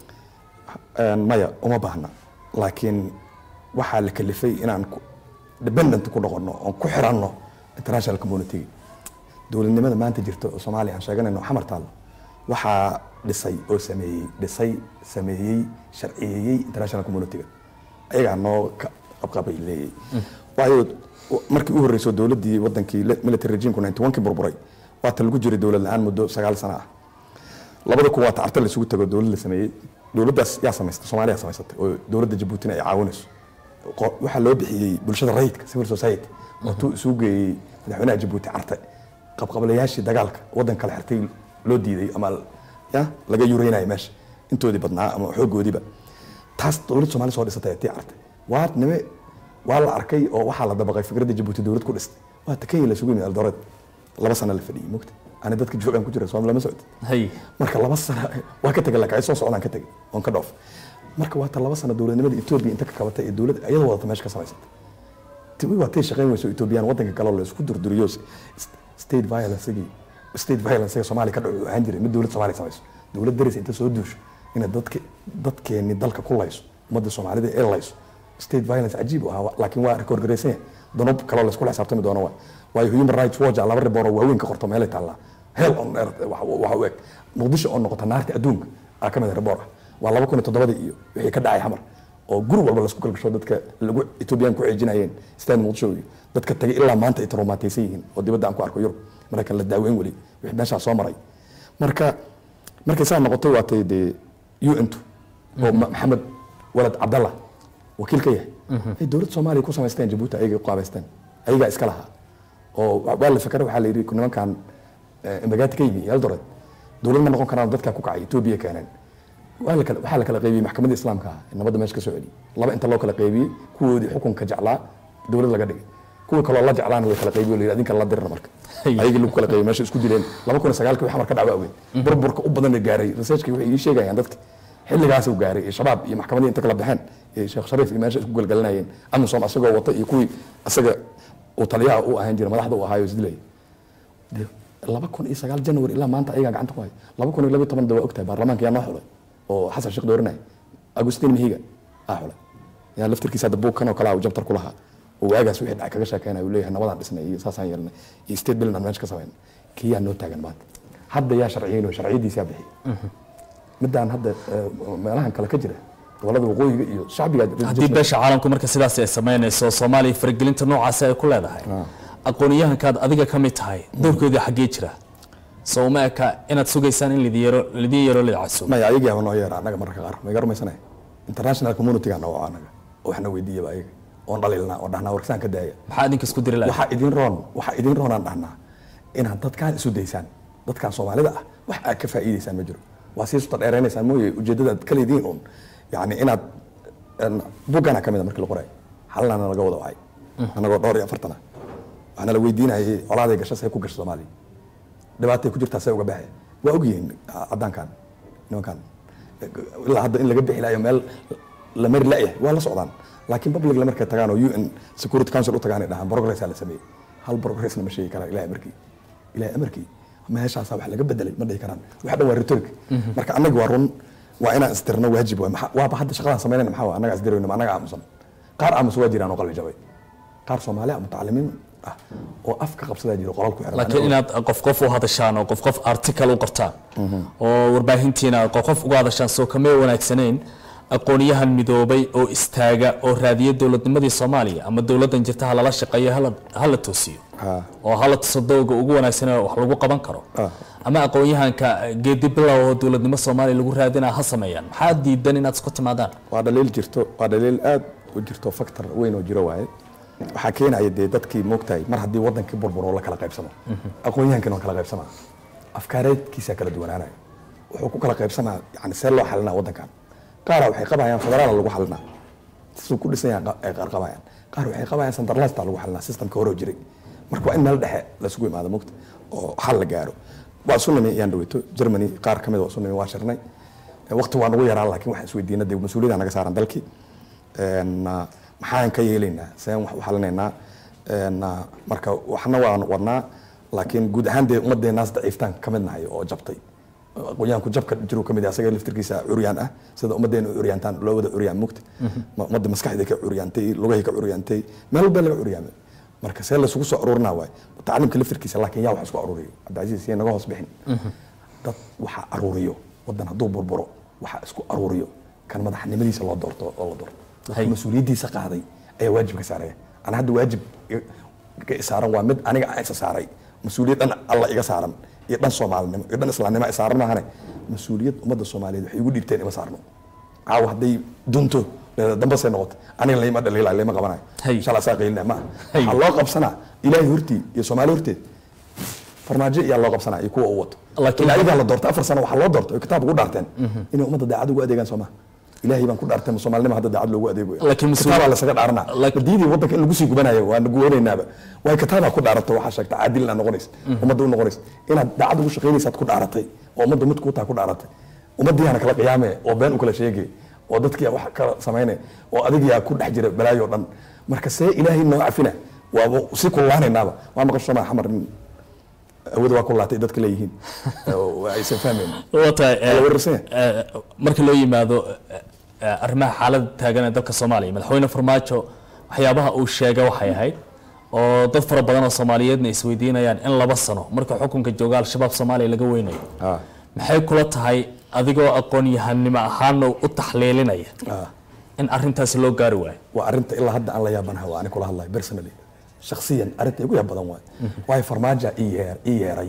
een maya uma baahna laakiin waxa la kalifay inaan dependent ku noqono oo ku xiranno international community dawladnimada maanta jirto oo Soomaaliya aan sheeganayno xamar taalo waxa dhisay oo sameeyay dhisay sameeyay sharciyay international community ayaga noo qabqabay leeyay waayo markii u horreysay dawladii wadankii military regime ku ninety one ki burburay waa ta lagu jiray dawlad la'aan muddo sagaal sano ah labada kuwa taarta la isugu tago dawlad la sameeyay dawladdaas yaa samaystay Soomaaliya samaysatay oo dawladda Djibouti ay caawinayso waxa loo bixiyay bulshada rayidka civil society oo tuu isugu geeyay madaxweynaha Djibouti carta qabqablayaashii dagaalka wadan kale xirtay loo diiday ama ya laga yureynay meesha intoodii badnaa ama xoogoodiiba taas dawladda Soomaaliya soo dhisatay tii carta waa nime waa la arkay oo waxa la dabaqay fikradda Djibouti dawlad ku dhistay waa takay la sugu mid Eldoret laba sano la fadhiyay moogta ana dadka joogan ku jira Soomaaliya ma socdo hay marka laba sano waa ka tagay la kacay soo socdaan ka tagay on ka dhoof marka waa laba sano dawladnimada Ethiopia inta ka qabatay ee dawladda ayada wada meesha ka samaysatay tii waa tii shaqeynayso Ethiopian wadanka kale la isku durduriyo state violence igi state violence ee Soomaaliya ka dhaco aan jiray mid dawladda Soomaaliya samayso dawladda daris inta soo duusho in dadka dadkeeni dalka ku layso umada Soomaalida ee layso state violence ajiib ah laakiin waa record gareysan danub kale la isku xisaabtami doono waa way human rights watch laba report oo waaweyn ka qorto meel ay taala hell on earth waxa uu eg Muqdisho oo noqota naarta adduunka aa ka mid ah report waa laba kun iyo toddoba iyo wixii ka dhacay xamar oo guri walba la isku kalgasho dadka lagu Ethiopian ku xijinayeen istaan Muqdisho dadka tagay ilaa maanta ay traumataysan yihiin oo dibadda aan ku arko Yurub marka la daaweyn wali wixii meesha soo maray marka markay saa noqotay waa tay de U N oo Maxamed Walad Abdallah wakiilka yahay ay dawladda Soomaaliya ku samaysteen Djibouti ayaga qaabaysteen ayaga iska lahaa oo waa la fikray waxa la yiri nimankan imagaati ka yimi Eldoret dawladda ma noqon karaan dadka ku kacay Ethiopia keenan waa la kala waxa la kala qaybiyay maxkamadda islaamka nabadda meesha ka soo celiyay laba inta loo kala qaybiyay kuwoodii xukunka jeclaa dawladda laga dhigay kuwa kale la jeclaan way kala qaybiyay leeyahay adinka la dirna marka ayaga lagu kala qaybiyay meesha isku dileen laba kun iyo sagaal kii waxa marka dhacay weyn burburka u badan gaaray researchki waxay sheegayaan dadka xilligaas uu gaaray shabaab iyo maxkamadda inta kala baxeen ee Sheekh Shariif iyo meesha isku galgalanayeen ama soo asagoo wata iyo kuwii asaga oo taliyaha uu ahaan jiray madaxda uu ahaayo isdilay laba kun iyo sagaal January ilaa maanta ayaga gacanta ku hay laba kun iyo laba iyo toban dawa ogtahay baarlamaanka yaa noo xulay oo Xasan Sheekh dooranay Agustin Mihiga ah xulay yaa laftirkiisa dad buukan oo kala ah jabtar ku lahaa oo waagaas wixii dhacay kaga sheekeynay uu leeyahay nabadan dhisnay iyo saasaan yeelnay iyo state bill meesha ka sameeyay kiyaa noo taagan maanta hadda yaa sharciyeeno sharciyadiisa bixi midaan hadda meelahan kale ka jira gobolada waqooyiga iyo shacbiga hadii beesha caalamku marka sidaas ay sameynayso Soomaaliya faragelinta noocaas ay ku leedahay aqoonyahankaad adiga ka mid tahay doorkooda xagee jira Soomaaliya inaad sugaysaan in lidii yaro lidii yaro la casuub ma ayaga yaa noo yeera anaga marka qaar ma garmaysanay international community ga noo anaga waxna weydiiyay ayaga oo dhalilna oo dhahnaa warsan ka daaya waxa idinka isku diri lahayd waxa idin roon waxa idin roon aan dhahnaa inaad dadkaan isu daysaan dadkaan Soomaalida ah wax aad ka faa'iideysaan ma jiro waa si soo dheereynaysan mooyee ujeedada kala idin oo يعني إن بوجنا كمان مركل القرآن حلنا أنا لجوا ضوعي أنا جوا داري أفرتنا أنا لو يدينا هي على ذلك الشخص هيكون كش صومالي دلوقتي كجرت تسوي جبهة وأوجين عدان كان إنه كان إلا هذا إن اللي جبت إلى يوميل la mari la yahay waa la socdaan laakiin public la markay tagaan oo U N Security Council u tagaan ay dhahaan progress la sameeyay hal progress ma sheegi kara ilaahay markii ilaahay amarkii meeshaas wax laga bedelay ma dhihi karaan waxa dhan waa rhetoric marka anagu waa run waa inaan istirno waajib waa ba hadda shaqadan sameynayna maxaa waa anaga isdirayno anaga aamusan qaar aamus waa jiraan oo qalbi jabay qaar Soomaaliya mutacalimiin ah oo afka qabsada jiro qoraalku xiran laakiin inaad qof qof u hadashaan oo qof qof article u qortaan oo warbaahintiina qof qof uga hadashaan soo kama wanaagsaneyn aqoonyahan midoobay oo istaaga oo raadiyo dawladnimadii Soomaaliya ama dawladdan jirta hala shaqeeyo hala hala toosiyo oo hala tasadooga ugu wanaagsan wax lagu qaban karo ama aqoonyahanka geedi bilow oo dawladnimo Soomaaliya lagu raadina ha sameeyaan maxaa diidan inaad isku timaadaan waa dhaliil jirto waa dhaliil aad u jirto factor weyn oo jiro waaye waxa keenaya de dadkii moogtay mar hadii wadankii burburo la kala qaybsamo aqoonyahankan kala qaybsama afkaareedkiisa kala duwanaanay wuxuu ku kala qaybsamaa yani see loo xalinaa wadankan qaar waxay qabayaan federaal lagu xalinaa soo ku dhisayaan ay qaar qabayaan qaar waxay qabayaan centralized lagu xalinaa systemka hore jiray marka waa in meel dhexe la isugu imaado moogta oo xal la gaaro waa sunami yaan dhaweyto Germany qaar kamid waa sunami waa shirnay waqti waa nagu yaraa laakiin waxaan isweydiinay dib mas'uuliyadda naga saaran dalkii een maxaan ka yeelaynaa seen wax u xalinaynaa een marka waxna waan wadnaa laakiin guud ahaan de ummadeena daciiftaan kamid nahay oo jabtay aqoonyahanku jabka jiro kamid asaga laftirkiisa curyaan ah sida ummadeena curyaantaan loo wada curyaan mugta ummadda maskaxdeeda ka curyaantay lugahay ka curyaantay meel walba laga curyaamay marka see la isugu soo ururnaa waay tacliimka laftirkiisa laakiin yaa wax isku ururiyo Cabdicaziz iyo naga hoos bixin dad waxa ururiyo wadan haduu burburo waxa isku ururiyo kan madaxnimadiisa loo doorto oo la doorto mas'uuliyadiisa qaaday ay waajib ka saaraya ana hadda waajib ka saaran waa mid aniga aan isa saaray mas'uuliyad Allah iga saaran iyo dhan Soomaalinimo iyo dhan Islaamnimo ay saaran maahan mas'uuliyad ummadda Soomaaliyeed waxay ugu dhiibteen ima saarno caaw haday dunto damba soo noqoto aniga leeyma dhaliilay leeyma qabanayo insha Allah saaqeylna ma Allah qabsana ilaahay horti iyo Soomaali horti farmaajo iyo Allah qabsana iyo kuwa u wato laakiin ayaga la doorto afar sano waxa loo doorto kitaab ugu dhaarteen inay ummadda daacad ugu adeegan Soomaali ilaahay baan ku dhaartay Soomaalnimo hadda daacad loogu adeego laakiin kitaab la saga dhaarna diidii wadanka in lagu sii gubanayo waa nagu weenaynaaba way kitaab ku dhaarato waxa sheegta caadil la noqonays ummadda u noqonays inaad daacad ugu shaqeynaysaad ku dhaaratay oo ummadda mid ku taa ku dhaaratay ummaddiina kala qiyaamay oo been u kala sheegay oo dadkii wax ka sameeyay oo adiga ku dhex jira balaayo dhan marka see ilaahay noo afina waa si kullaanaynaaba waa maqasho ma xamar awooda waa kullaatay dadka leeyihiin oo ay safameen wata marka loo yimaado arrimaha xaaladda taagan ee dalka Soomaaliya madaxweyne Farmaajo waxyaabaha uu sheegay waxay ahayd oo dad fara badan oo Soomaaliyeedna isweydiinayaan in laba sano marka xukunka jooga al-shabaab Soomaaliya laga weynayo maxay kula tahay adigoo aqoon yahanimo ahaan u taxliilinaya in arintaas loo gaari waayo waa arinta ilaa hadda aan la yaabanahay waa aniga kula hadlay personally shakhsiyan arinta igu yaab badan waay way Farmaajo iyeer iyeeray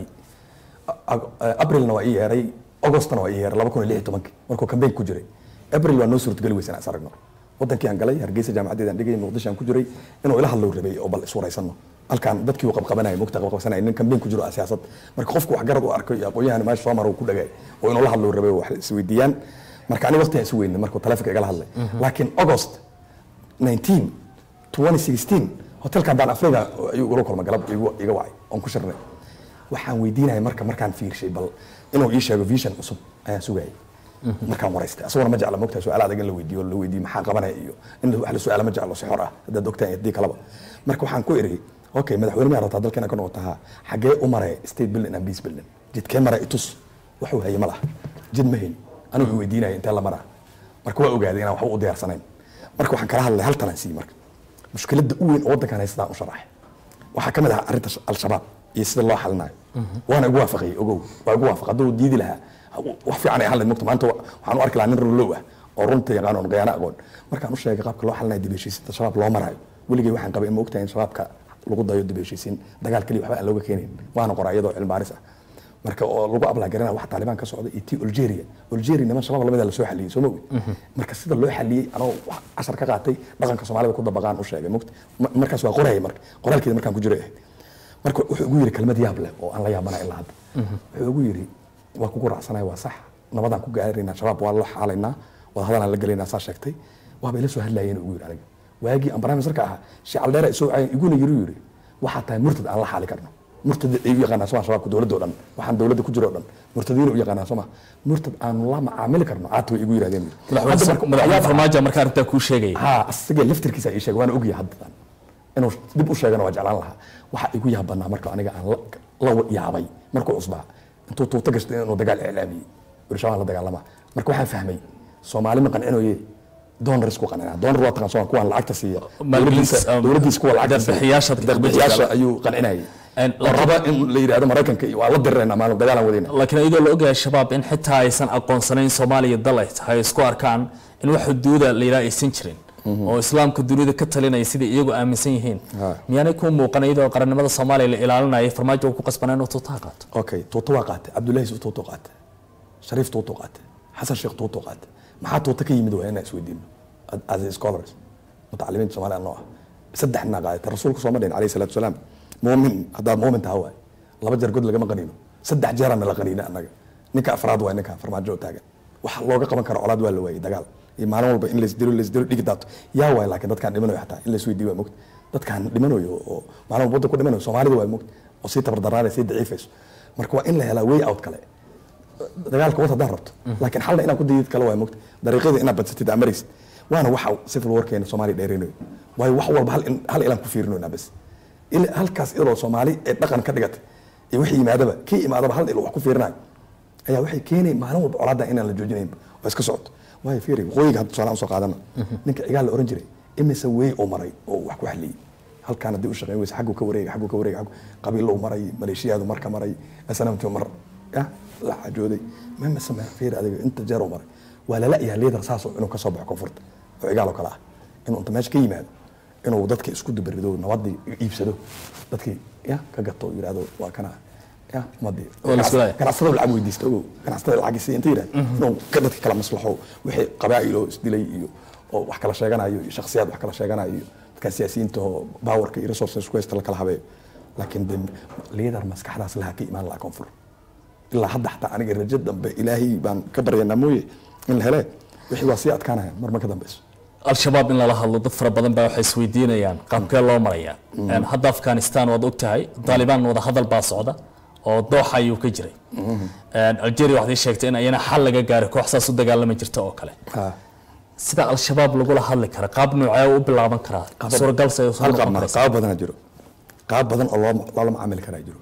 April waa iyeeray Augustna waa iyeeray laba kun iyo lix iyo toban markuu campaign ku jiray April waa noo suurtagal weysana saragno wadankii aan galay Hargeysa jaamacadeeda aan dhigay Muqdisho aan ku jiray inuu ila hadlo rabay oo bal iswareysano halkan dadkii uu qabqabanay mugta qabqabsanay in campaign ku jiro siyaasad marka qofku wax garad u arkay aqoonyahan ma soo maro ku dhagay oo inuu la hadlo rabay wax isweydiiyaan marka aniga waqti aan isweynay markuu telefoonka igala hadlay laakiin August nineteen twenty sixteen hotelkan baan Afrika ayuu ugu kulma galab iga wacay oo ku shirnay waxaan weydiinay marka markaan fiirshay bal inuu ii sheego vision cusub ayaan sugay markaan wareystay asagoo ma jecla moogtaa su'aal adag in la weydiiyo la weydiiyo maxaa qabanay iyo in wax la su'aal ma jeclo si xor ah hada doctor ay kalaba marka waxaan ku iri okay madaxweyne ma rabtaa dalkeena ka noqotaa xagee u maray state building and peace building jidkee maray itus wuxuu hayay malaha jid ma helin anigu weydiinay inta la maraa marka waa ogaaday inaan wax u diyaarsanayn marka waxaan kala hadlay hal talan si marka mushkiladda u weyn oo wadankan haysta u sharax waxa kamid ah arinta al-shabaab iyo sida loo xalinayo waana ugu waafaqay ogow waa ugu waafaqay diidi lahaa wax fiican ay halay mugta maanta waxaan u arki lahaa nin rolow ah oo runta yaqaan oo qiyaana aqoon markaan u sheegay qaabka loo xalinayo dibeshiisinta shabaab loo marayo weligay waxaan qabay in moogtahay in shabaabka lagu dayo dibeshiisin dagaal kaliya waxba aan looga keenin waana qoraayado cilmi baaris ah marka oo lagu abla garana wax Taliban ka socda iyo Algeria Algeria niman shabaab lamada la soo xaliyay soo moog marka sida loo xaliyay anoo cashar ka qaatay dhaqanka Soomaalida ku dabaqaan u sheegay moogta markaas waa qoraayay marka qoraalkeeda markaan ku jiray marka wuxuu ugu yiri kelmad yaab leh oo aan la yaabana ilaa hadda wuxuu ugu yiri waa ku quraacsanay waa sax nabadan ku gaarayna shabaab waa la xaalaynaa wada hadalna la galeynaa saa sheegtay waa bay la soo hadlayeen ugu yiri aniga waagi aan barnaamij sarka ah shical dheer soo ay iguna yiri yiri waxa tahay murtad aan la xaali karno murtad ay u yaqaanaa soo shabaabka dowladda oo dhan waxaan dowladda ku jiro oo dhan murtadiin u yaqaanaa soo ma murtad aan la macaamili karno caad way igu yiraahdeen madaxweyne farmaajo markaa arrinta ku sheegay ha asaga laftirkiisa ay sheegay waana ogyahay hadda inuu dib u sheegana waa jeclaan lahaa waxa igu yaabanaa marka aniga aan la yaabay markuu cusbaa intuu tuuta gashtay inuu dagaal iclaamiyey warshabaab la dagaalama marka waxaan fahmay Soomaali ma qancinayo donor isku qancinaa donor waa taqaan soo kuwan lacagta siiya dowladdiisa kuwa lacagta bixiyaasha bixiyaasha ayuu qancinayay raba in la yiraahdo Mareykanka waa la direynaa maalin dagaalan wadayna laakiin iyadoo la ogahay shabaab in xitaa aysan aqoonsanayn Soomaaliya dal ay tahay isku arkaan in wax xuduuda la yiraahdo aysan jirin oo islaamka dunida ka talinaya sidii iyagu aaminsan yihiin miyaanay ku muuqanaydo qarannimada Soomaaliya la ilaalinaya farmaajo ku qasbanaan inuu tuuta qaato okay tuuta waa qaatay Abdullaahi soo tuuta qaatay Shariif tuuta qaatay Xasan Sheekh tuuta qaatay maxaa tuuta ka yimid waa inay isweydiino as scholars mutacalimiin Soomaaliya noo saddexna qaatay rasuulku soo madeen alayhi salaatu wasalaam muumin hada muumin tahay laba jeer god laga maqaniino saddex jeer aan la qaniina anaga ninka afraad waa ninka farmaajo taagan waxa looga qaban karo colaad waa la waayay dagaal iyo maalin walba in la isdiro la isdiro dhigi daato yaa waay laakiin dadkaan dhimanayo xataa in la isweydiiyo waa moogta dadkaan dhimanayo oo maalin walba ku dhimanayo Soomaalida waa moogta oo si tabardaraanay si daciifayso marka waa in la helaa way out kale dagaalka wada hadaan rabto laakiin xalna inaad ku diidid kale waa moogta dariiqada inaad badsatid amarisid waana waxa civil war keena Soomaaliya dheereenayo way wax walba hal hal ilaan ku fiirino bas ila halkaas ilo Soomaali ee dhaqan ka dhigatay ee wixii yimaadaba kii yimaadaba hal ilo wax ku fiirinayo ayaa waxay keenay maalin walba colaada inaan la joojinayn oo iska socdo way fiiri qoyga hadda soo soo qaadana ninka cigaal la oran jiray imise way oo maray oo wax ku xaliyay halkaan hadii uu shaqeeyo xaggu ka wareeg xaggu ka wareeg qabiil uu maray maleeshiyadu marka maray asanaamtii mar ya la xajooday ma ma sameey fiir adiga inta jeer oo maray wala la yaa leader saas inuu ka soo baxo koonfurta oo cigaal oo kala ah inuu inta meesha ka yimaado inuu dadka isku dubarido nabadii iibsado dadkii ya ka gato yiraahdo waa kana ya madi kana asada lacag weydiisto kana asada lacag si inta yiraahdo inuu ka dadka kala maslaxo wixii qabaa'ilo isdilay iyo oo wax kala sheeganayo iyo shakhsiyaad wax kala sheeganayo dadka siyaasiyiinta oo powerka iyo resources ku haysta la kala habeeyo laakiin leader maskaxdaas laha ka imaan la koonfur ilaa hadda xataa aniga rajada dambe ilaahay baan ka baryaynaa mooye in la hele wixii waa sii adkaanaya mar marka dambayso al-shabaab in la hadlo dad fara badan baa waxay isweydiinayaan qaabkee loo marayaa hadda Afghanistan waad ogtahay Taliban wada hadal baa socda oo Doha ayuu ka jiray Algeria waxay sheegtay in ayna xal laga gaaro koox saas u dagaalami jirta oo kale sida al-shabaab lagu la hadli kara qaab noocee u bilaaban karaa suuragal say hal qaab ma qaab badan jiro qaab badan oo loo la macaamil kara jiro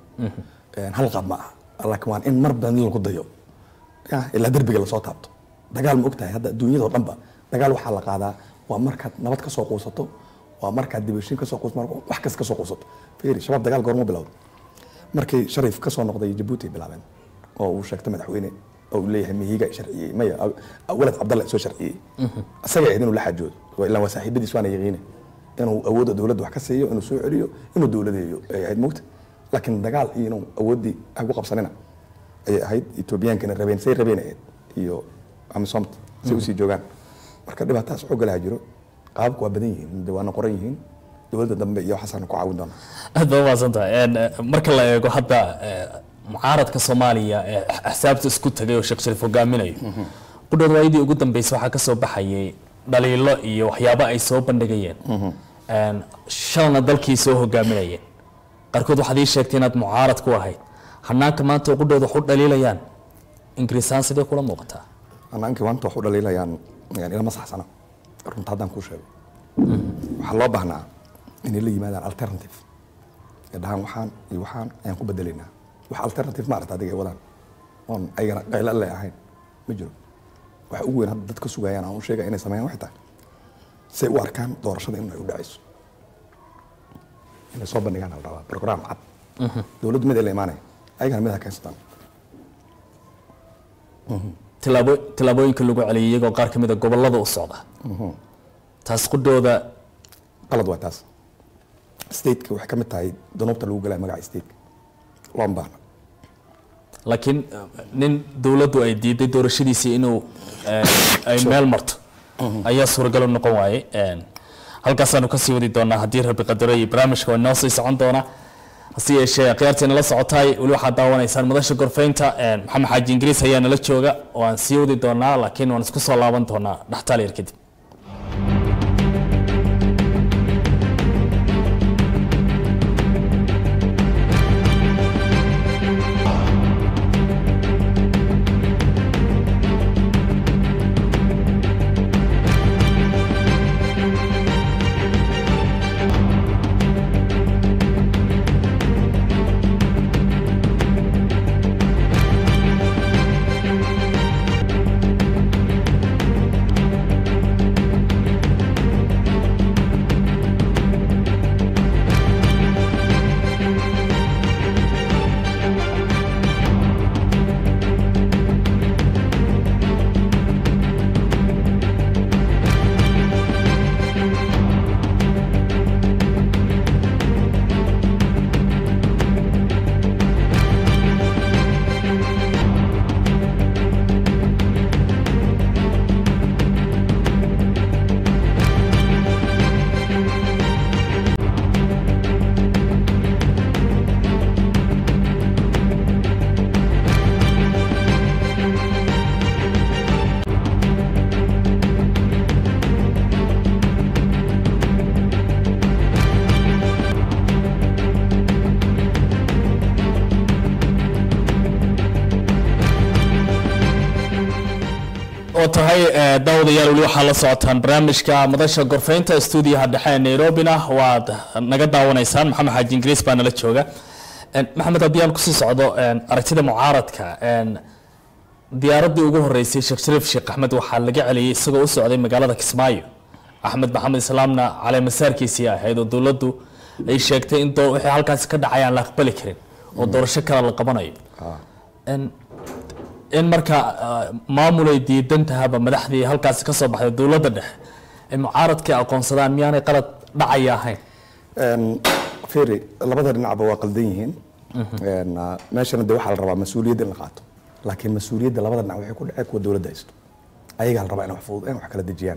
hal qaab ma laakiin waan in mar badan lagu dayo ya ila darbiga la soo taabto dagaal ma ogtahay hadda dunyada oo dhanba dagaal waxa la qaadaa waa markaad nabad ka soo quusato waa markaad dibashin ka soo quusato wax kas ka soo quusato fiiri shabaab dagaal goormo bilowday markii Shariif ka soo noqday Djibouti bilaabeen oo uu sheegtay madaxweyne oo leeyahay mihiga sharciyay maya awlad Abdallah soo sharciyay asaga ay inuu la xajoodo waa ilaa wasaaxiibadiis waana yaqiin inuu awoodda dawladda wax ka siiyo inuu soo celiyo inuu dawladeeyo ay ahayd moogta laakiin dagaal inuu awoodii ay ku qabsanina ay ahayd Ethiopiankana rabeen say rabeen iyo amisom si u sii joogaan marka dhibaataas oo galaa jiro qaabku waa badan yihiin diiwaan qoran yihiin dawladda dambe iyo xasan ku caawin doona aad baa waasanta een marka la eego hadda mucaaradka Soomaaliya ee axsaabta isku tagay oo Sheekh Shariif hogaaminayo qudhadwaydii ugu dambeysay waxa ka soo baxayay dhaliilo iyo waxyaabo ay soo bandhigayeen een shalna dalkii soo hogaaminayeen qarkood waxaad ii sheegtay inaad mucaarad ku ahayd hanaanka maanta qudhooda wax u dhaliilayaan ingiriisaan sidee kula muuqataa hanaanka maanta wax u dhaliilayaan يعني إلى مصحصنا رنت هذا نكون شيء وحلا بهنا إن اللي يماذا alternative يدهان وحان يوحان ينقو بدلنا وح alternative ما رتادي ولا on أي قيل الله يعين مجرو وحقول هذا دتك سويا أنا أول شيء إني سمعنا واحدة سوى أركان دور شدة إنه يدعس إنه صوب نيجان على برنامج عد دولة مدة الإيمانية أي كان مدة كاستان tilaabo tilaabooyinka lagu celiyay iyagoo qaar kamid ah gobolada u socda taas qudooda qalad waa taas state-ka waxa kamid tahay doonobta lagu galay magaca state lamba laakiin nin dawladdu ay diiday doorashadiisii inuu ay meel marto ayaa suuragal noqon waayay halkaas aanu ka sii wadi doonaa haddii rabbi qadaro iyo barnaamijka waa noo sii socon doona hasi yeeshee khiyaarteena la socotay weli waxaad daawanaysaan madasha gorfeynta maxamed xaaji ingiriis ayaa nala jooga oo aan sii wadi doonaa laakiin waan isku soo laaban doonaa dhaxtaal yar kadib وتهاي داود يالو لي waxaa la socotaan barnaamijka madasha gorfeynta stuudiyaha dhexe ee Nairobi-na waad naga daawanaysaan maxamed xaaji Ingiriis baa nala jooga maxamed haddii aan ku sii socdo aragtida mucaaradka diyaaradii ugu horeysay Sheekh Shariif Sheekh Axmed waxaa laga celiyay isagoo u socday magaalada Kismaayo Axmed Maxamed Islaamna cali masaarkiisii ahayd oo dawladdu ay sheegtay in wixii halkaas ka dhacayaan la aqbali karin oo doorasho kale la qabanayo in marka maamulay diidan tahaba madaxdii halkaas ka soo baxday dawladda dhexe ay mucaaradka aqoonsadaan miyaanay qalad dhacay ahayn een fiiri labada dhinacba waa qaldan yihiin een meeshana de waxa la rabaa mas'uuliyad in la qaato laakiin mas'uuliyadda labada dhinac waxay ku dhacay kuwa dawladda haysto ayaga la rabaa in wax fudud in wax kala dejiyaan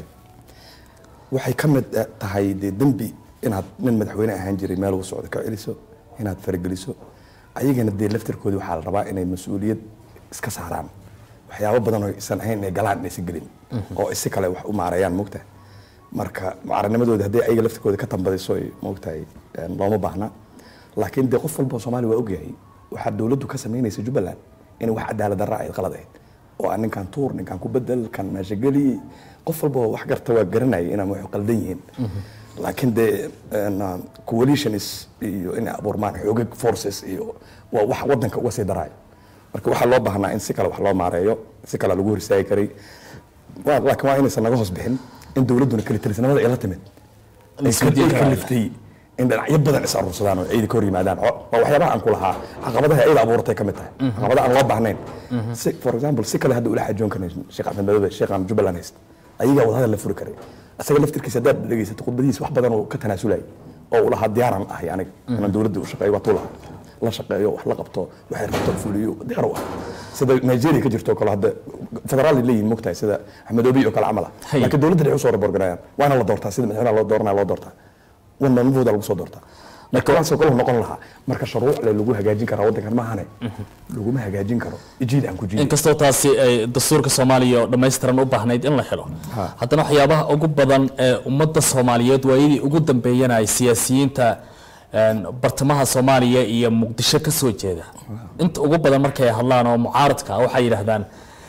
waxay ka mid tahay dambi inaad nin madaxweyne ahaan jiray meel uu socdo ka celiso inaad fargeliso ayagana de laftirkoodii waxa la rabaa inay mas'uuliyad iska saaraan waxyaabo badan oo isan ahayn inay galaan inay gelin oo isi kale wax u maareeyaan moogta marka mucaaradnimadooda haddii ayaga laftirkooda ka tambadiso ay moogtahay looma baahna laakiin de qof walba Soomaali waa ogyahay waxa dawladdu ka sameynaysa Jubbaland in wax cadaalad darro ay qalad ahayd oo aan ninkan tuur ninkan ku bedel kan meesha gali qof walba wax garta waa garanay inaan wax qaldan yihiin laakiin de coalition is iyo in abuurmaan xoogag forces iyo wax wadanka uga sii daray marka waxa loo baahnaa in si kale wax loo maareeyo si kale lagu horsaay karay waa laakiin waa inaysan naga hoos bixin in dawladdu kale talisnimada ay la timid isku kaliftay in dhinacyo badan is arursadaan oo ciidanka hor yimaadaan oo waxyaabaha aan ku lahaa caqabadaha ay abuurtay ka mid tahay caqabadaha aan loo baahnayn si for example si kale hadda ula xajoon karnay Sheekh Axmed Madoobe Sheekh Axmed Jubbaland hayst ayaga wada la furi karay asaga laftirkiisa dad dhageysato khudbadiisa wax badan oo ka tanaasulay oo ula hadiyaaran ah aniga inaan dawladdu u shaqeeyo waa tuulaha la shaqeeyo wax la qabto waxay rabto fuliyo diyaar u ah sida Nigeria ka jirto kala hadda federaal leeyin mugtahay sida Axmedobi oo kala camal laakiin dawladda ay u soo reborganayaan waana la doortaa sida madaxweynaha loo doornaa loo doortaa wana nabada lagu soo doortaa marka waan soo kala noqon lahaa marka shuruuc lagu hagaajin karo wadankan ma ahane lagu ma hagaajin karo ijiid aan ku jiido in kastoo taasi ay dastuurka Soomaaliya dhameystiran u baahnayd in la helo haddana waxyaabaha ugu badan ee ummadda Soomaaliyeed waayidii ugu dambeeyay siyaasiyiinta bartamaha Soomaaliya iyo Muqdisho ka soo jeeda inta ugu badan markay hadlaan oo mucaaradka waxay yiraahdaan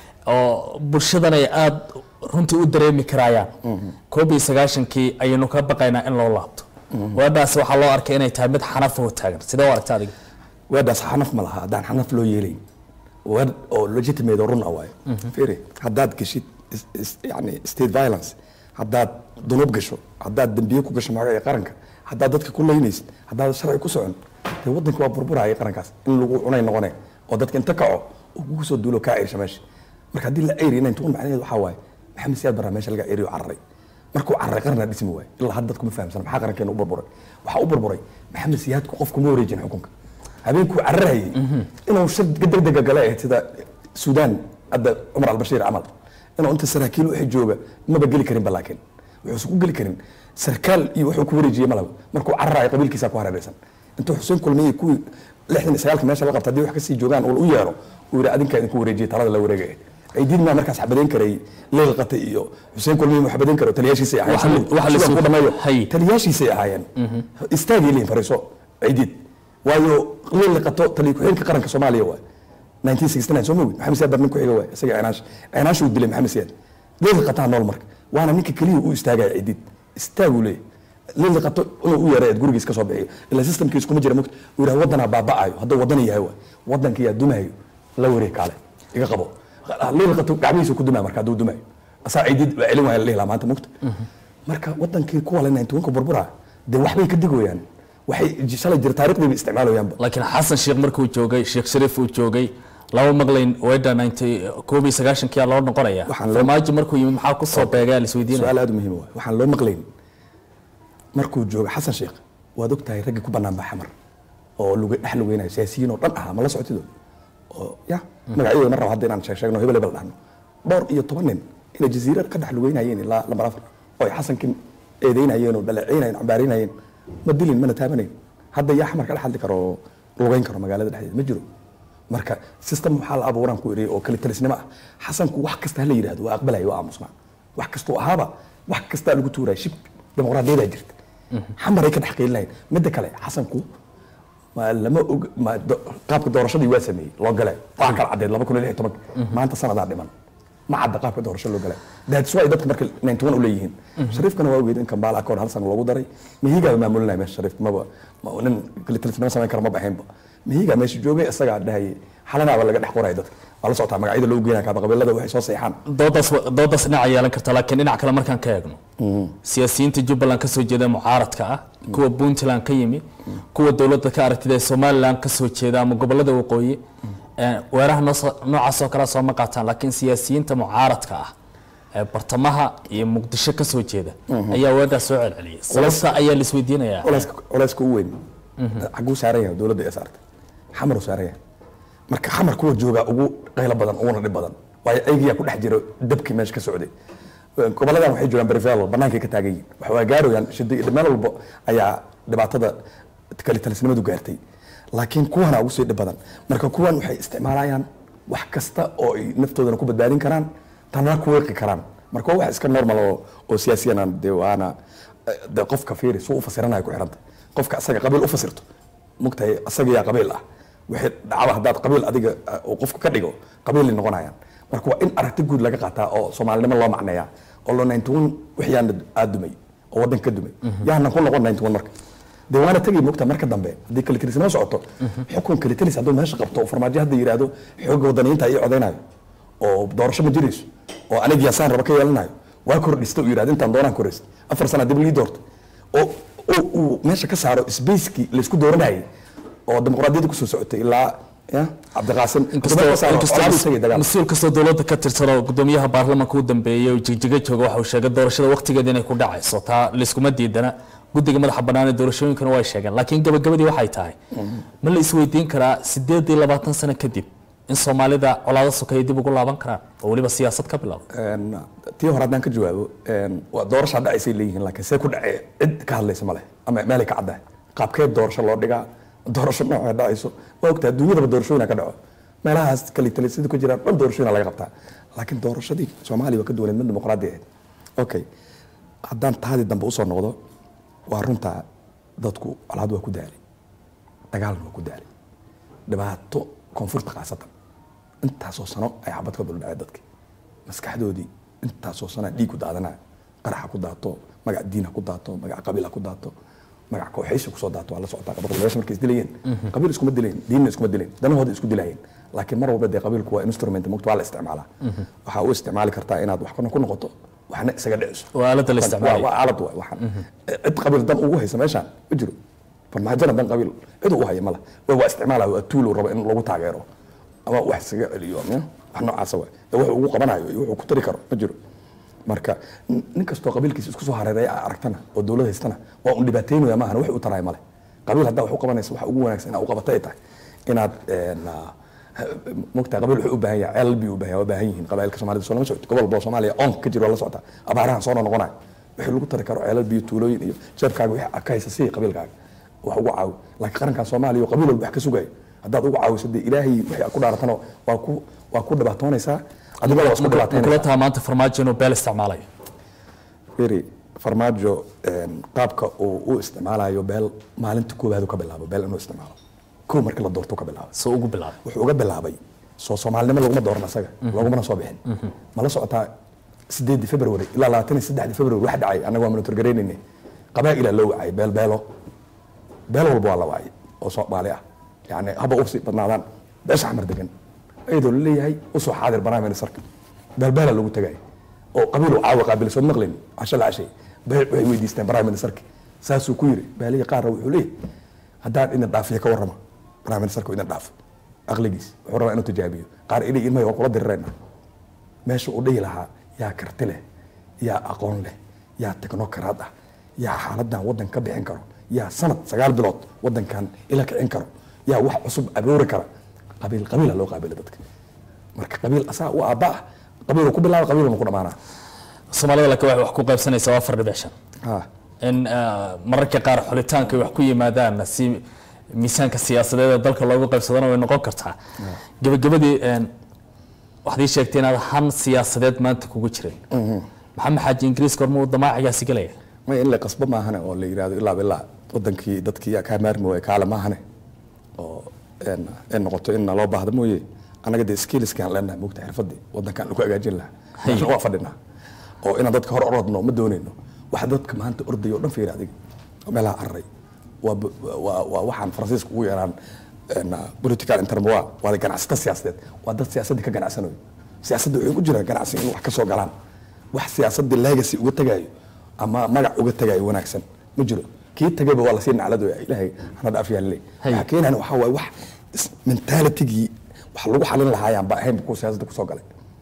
oo bulshadan ay aad runtii u dareemi karayaan koob iyo sagaashan-kii ayaynu ka baqaynaa in loo laabto wadaas waxa loo arkay inay tahay mid xanaf oo taagan sida oo aragtay adiga wadaas xanaf ma laha hadaan xanaf loo yeelay wad oo legitimate run away fiiri hadaad gashid yani state violence hadaad dunub gasho hadaad dambiye ku gasho magaca qaranka hadaad dadka ku leeynaysid hadaad sharci ku socon ee wadanka waa burburaya qarankaas in lagu cunay noqonay oo dadka inta kaco ugu soo duulo ka ciirsha meesha marka hadii la ciirina intuu macnaheedu waxa waay maxamed siyaad barra meesha laga ciiriyo carray markuu carray qarna dhismi waay ilaa hadda dadku ma fahamsan maxaa qarankeena u burburay waxa u burburay maxamed siyaad ku qofku ma wareejin xukunka habeenku carray inuu shir degdeg galay sida Suudaan hadda Umar al-Bashir amal inuu inta saraakiil wixii jooga ma bageli karin balaakin wuxuu isku gali karin sarkaal iyo wuxuu ku wareejiyay malaba markuu carray qabiilkiisa ku hareeraysan intuu Xuseen Kulmiye ku lixdan iyo sagaal meesha la qabtay hadii wax ka sii joogaan oo u yeero uu yiri adinka idinku wareejiyay talada la wareegay ay diidna markaas xabadeyn karay leel qatay iyo Xuseen Kulmiye ma xabadeyn karo taliyaashiisa ahaayeen waxa la soo dhameeyo taliyaashiisa ahaayeen istaagii leeyin fariiso ay diid waayo leel qato taliye ku xilka qaranka Soomaaliya waa nineteen sixty-nine soo moogid maxamed siyaad barnin ku xiga waa isaga aynaash aynaash uu dilay maxamed siyaad leel qataa nool marka waana ninka kaliya uu istaagay ay diid istaagu leey leel qato inuu u yareed gurigiis ka soo bixiyo ila systemkiis kuma jira mugta uu yiraahdo wadana baabaayo hadda wadan yahay waa wadanka yaa dumayo la wareeg kale iga qabo leel qato gacmihiisa ku dumaa marka duu dumayo asaa ciidid waa cilin waa leeyahay maanta mugta marka wadankii ku walaynaa intuu ka burbura de waxbay ka digooyaan waxay shalay jir taariikhdii isticmaalayaan laakiin Xasan Sheekh markuu joogay Sheekh Shariif uu joogay laba maqlayn wada ninety koob iyo sagaashan-kii loo noqonaya farmaajo markuu yimid maxaa ku soo beegaa la isweydiinay su'aal aad muhiim ah waxaan loo maqlayn markuu joogo Xasan Sheekh waad ogtahay rag ku banaan baxmar oo lugu dhaxlugeynay siyaasiyiin oo dhan ah ma la socotido oo ya magacyada mar hadda inaan sheeg sheegno hebel hebel dhahno dhowr iyo toban nin inay jasiirad ka dhaxlugeynayeen ilaa lambar afar oo Xasankin eedeynayeen oo dhaleeceynayeen cambaarinayeen ma dilin mana taabanayn hadda yaa xamar ka dhaxli karo lugeyn karo magaalada dhexdeeda ma jiro marka system waxa la abuuran ku irey oo kala talisnimo ah Xasanku wax kasta la yiraahdo waa aqbalayo aamusna wax kasta oo ahaba wax kasta lagu tuuray shib dimuqraadiyada jirta xamar ay ka dhaxqiilayn midda kale Xasanku ma lama qaabka doorashadii waa sameeyay loo galay waxa kala cadeed laba kun iyo lix iyo toban maanta sanada dhiman ma cadda qaabka doorasho loo galay that's why dadka marka ninety one u leeyihiin shariifkana waa weydin Kampala Accord hal sano loogu daray mihiga maamulinaya meesha shariif maba ma nin kale tilmaam sameyn kara ma baxeenba mihiga meesha joogay isaga dhahay xalanaaba laga dhex qoray dadka wala socotaa magacyada loo geeyay ka qabiilada waxay soo seexan doodas doodas dhinac yeelan karta laakiin dhinac kale markaan ka eegno siyaasiyiinta Jubbaland ka soo jeeda mucaaradka ah kuwa Puntland ka yimi kuwa dawladda ka aragtida Somaliland ka soo jeeda ama gobolada waqooyi weeraha noocaas oo kala soo maqaataan laakiin siyaasiyiinta mucaaradka ah ee bartamaha iyo Muqdisho ka soo jeeda ayaa weerarka soo celceliyay sababta ayaa la isweydiinayaa culayska u weyn xaguu saaraya dawladda ay saartay xamar saaraya marka xamar kuwa jooga ugu qaylo badan uuna dhib badan way aygiya ku dhex jiro dabkii meesha ka socday goboladan waxay joogaan Barifel banaanka ka taagayeen waxa waa gaarayaan shidii dhammaan walba ayaa dhibaatada kale talisnimadu gaartay laakiin kuwana ugu sii dhib badan marka kuwan waxay isticmaalayaan wax kasta oo ay naftooda ku badbaadin karaan tanna ku weeqi karaan marka wax iska normal oo oo siyaasiyan aan deewaana da qofka fiiri soo u fasiranayo ku xiranta qofka asaga qabiil u fasirto mugtay asaga yaa qabiil ah wixii dhacaba hadaad qabiil adiga oo qofka ka dhigo qabiil noqonayaan marka waa in aragti guud laga qaataa oo Soomaalnimo loo macneeyaa oo loo ninety one wixiyaan aadumay oo wadan ka dumay yaana ku noqon ninety one marka deewaana tagi mugta marka dambe hadii kale tirisnimo socoto xukun kale tiris hadoo meesha qabto farmaajo hadda yiraahdo xoog wadaniinta ay codeynayo oo doorasho ma jirayso oo aniga yasaan raba ka yeelanayo waa kordhisto u yiraahdo intaan doonaan koreyst afar sano dib lii doorto oo oo meesha ka saaro spaceki la isku dooranayay oo dimuqraadiyadda ku soo socotay ilaa ya Cabdiqaasim mas'uul kasta dawladda ka tirsan oo gudoomiyaha baarlamaanka u dambeeyay oo jigjiga jooga waxa uu sheegay doorashada waqtigeeda inay ku dhacayso taa la isku ma diidana guddiga madaxa bannaan ee doorashooyinkana way sheegeen laakiin gabagabadii waxay tahay ma la isweydiin karaa sideed iyo labaatan sano kadib in Soomaalida colaado sokay dib ugu laaban karaan oo waliba siyaasad ka bilaabo een tii hore hadaan ka jawaabo een waa doorasho dhacaysay leeyihiin laakiin see ku dhacay cid ka hadlaysa ma leh ama meel ka cadda qaabkeed doorasho loo dhigaa doorasho nooca dhacayso waa ogtaa dunyada doorashooyina ka dhaco meelahaas kale talisada ku jiraan dhan doorashooyina laga qabtaa laakiin doorashadii Soomaaliya waa ka duwaneed mid dimuqraadi ah okay haddaan taadi dambe u soo noqdo waa runta dadku colaad waa ku daalay dagaalna waa ku daalay dhibaato koonfurta qaasatan intaasoo sano ay xabad ka dul dhacay dadka maskaxdoodii intaasoo sano dhiig ku daadanaya qaraxa ku daato magac diina ku daato magac qabiila ku daato magac kooxaysi ku soo daato waa la socotaa qabiilada markay isdilayeen qabiil isku ma dileen diinna isku ma dileen danahooda isku dilayeen laakiin mar walba qabiilku waa instrument mugto waa la isticmaalaa waxa uu isticmaali kartaa inaad wax ku noqoto waxna isaga dhiciso waa aalada la isticmaalo waa aalad waa waxan cid qabiil dan ugu haysa meeshan ma jiro farmaajada dan qabiil cid ugu haya mala waa isticmaalaa waa tool raba in lagu taageero ama wax isaga celiyo ama wax noocaas waa wax ugu qabanayo wuxuu ku tari karo ma jiro marka nin kastoo qabiilkiisa isku soo hareeray aragtana oo dawladda haystana waa un dhibaateynayo ma ahan wax u taray male qabiil hadda wax u qabanaysa wax ugu wanaagsan inaad u qabatay tahay inaad مقطع قبل حقوق بهاي قلبي وبهاي وبهايين قبائل كسوماليد سو لما سوت قبل بو سوماليا اون كجير ولا سوتا اباران سو نقوناي wixii lagu tari karo ceelal biyo tuulooyin iyo jeebkaaga wixii akaysa si qabiilkaaga wax ugu caaw laakiin qaranka Soomaaliya oo qabiil walba wax ka sugay hadaad ugu caawiso Ilaahay wixii ku dhaaratana waa ku waa ku dhibaatoonaysaa adiga waa isku dhibaatoonaysaa kula taa maanta farmaajo inuu beel isticmaalayo firi farmaajo qaabka uu u isticmaalayo beel maalinta koowaad ka bilaabo beel inuu isticmaalo كو مركل الدورتو كبلاو سو ugu bilaabay wuxuu uga bilaabay soo Soomaalnimo laguma dooran asaga laguma soo bixin ma la socota sideed February ilaa labaatan iyo saddex February wax dhacay anaga waa monitor gareynay qabaa'il loo wacay beel beelo beel walba la wacay oo Soomaali ah yani haba u sii badnaadaan beesha xamar degan ayadoo leeyahay u soo xaadir barnaamij sarka beel beel lagu tagay oo qabiil u caawa qaabil soo maqlin ashal cashay beel way weydiisteen barnaamij sarka saasuu ku yiri beeliga qaar wuxuu leeyahay hadaan in dhaafiyo ka warrama barnaamij sarka in dhaaf aqligiis wuxuu rabaa inuu tijaabiyo qaar ilay ilmahay waa kula dirirayna meesha uu dhihi lahaa yaa karti leh yaa aqoon leh yaa teknookaraad ah yaa xaaladan wadan ka bixin karo yaa sanad sagaal bilood wadankan ila kicin karo yaa wax cusub abuuri kara qabiil qabiil loo qaabilo dadka marka qabiil asaa u aabaa qabiil ku bilaabo qabiil ku dhamaana Soomaalida la wax ku qaybsanaysa waa afar dhibic shan ha in mararka qaar xulitaanka wax ku yimaadaan si miisaanka siyaasadeed dalka loogu qaybsadana way noqon kartaa gabagabadii een waxay sheegtay inaad han siyaasadeed maanta kugu jirin maxamed xaaji ingiriis kormo damaacigaasi galaya ma in la qasbo ma ahana oo la yiraahdo ilaa bilaa wadankii dadkii ka maarmo ay kala ma ahana oo een in noqoto in loo baahdo mooyee anaga de skills kan leenahay moogta xirfadii wadankan lagu hagaajin lahaa waa fadhinaa oo inaan dadka hor orodno ma doonayno waxa dadka maanta ordayo dhan fiir adiga meelaha array waa waxaan Faransiiska ugu yeeraan political intermoa waa ganacsato siyaasadeed waa dad siyaasadda ka ganacsanayo siyaasadda waxay ku jiraan ganacsi in wax ka soo galaan wax siyaasadda legacy uga tagayo ama magac uga tagayo wanaagsan ma jiro kii tagayba waa la siin naclado ilaahay hana dhaaf yaale waxa keenan waxa way wax mentality wax lagu xalin lahaayaan baa ahayn ku siyaasadda ku soo galay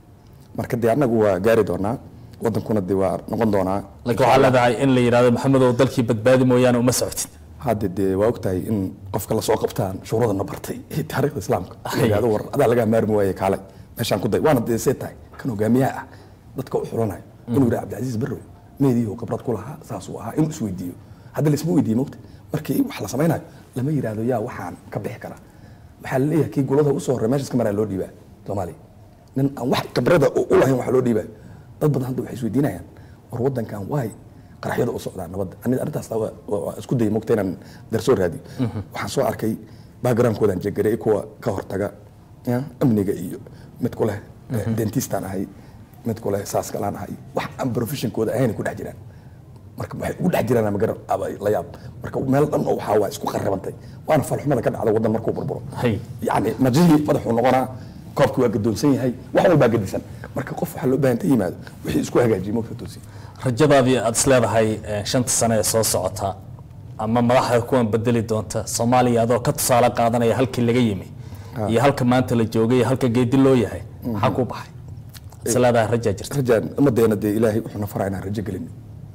marka de anagu waa gaari doonaa wadankuna de waa noqon doonaa laga waxa leedahay in la yiraahdo maxamed oo dalkii badbaadi mooyaan uma socotid hadda de waa ogtahay in qofka la soo qabtaan shuruudana bartay taariikhda islaamka yiraahdo war adaa laga maarmi waayay kaalay meeshan ku day waana de seetay kan hogaamiyaha ah dadka u xulanayo inuu yiraahdo Cabdilaaziz Barrow meedii oo khibrad ku lahaa saas uu ahaa in isku weydiiyo hadda la isma weydiiyo moogta markii wax la sameeynayo lama yiraahdo yaa waxaan ka bixi kara waxa la leeyahay kii gulada u soo remeeshis kamara loo dhiibaa Soomaaliya nin aan wax khibrada u lahayn wax loo dhiibaa dad badan hadda waxay isweydiinayaan war wadankan waay qaraxyada u socdaan nabad aniga arintaas waa isku day moogteenan darso raadi waxaan soo arkay background koodan jeegaray kuwa ka hortaga amniga iyo mid kale dentistan ahay mid kale saas kalaan ahay wax aan profession kooda ahayn ku dhex jiraan marka waxay ugu dhex jiraan ama garab la yaab marka meel dhan oo waxa waa isku qarrabantay waana falxumada ka dhacda wadan markuu burburo yani najihi madaxu noqonaa koobku waa gadoonsan yahay wax walba gadisan marka qof waxa loo baahan tahay yimaado wixii isku hagaajiyo moogta toosi rajadaadii aad isleedahay shanta sano ee soo socota ama madaxda kuwan bedeli doonta Soomaaliya adoo ka tusaale qaadanaya halkii laga yimi iyo halka maanta la joogay halka geedi loo yahay waxa ku baxay isleedahay raja jirta rajaan umadeena de Ilaahay wuxuu na faraa inaan rajo gelino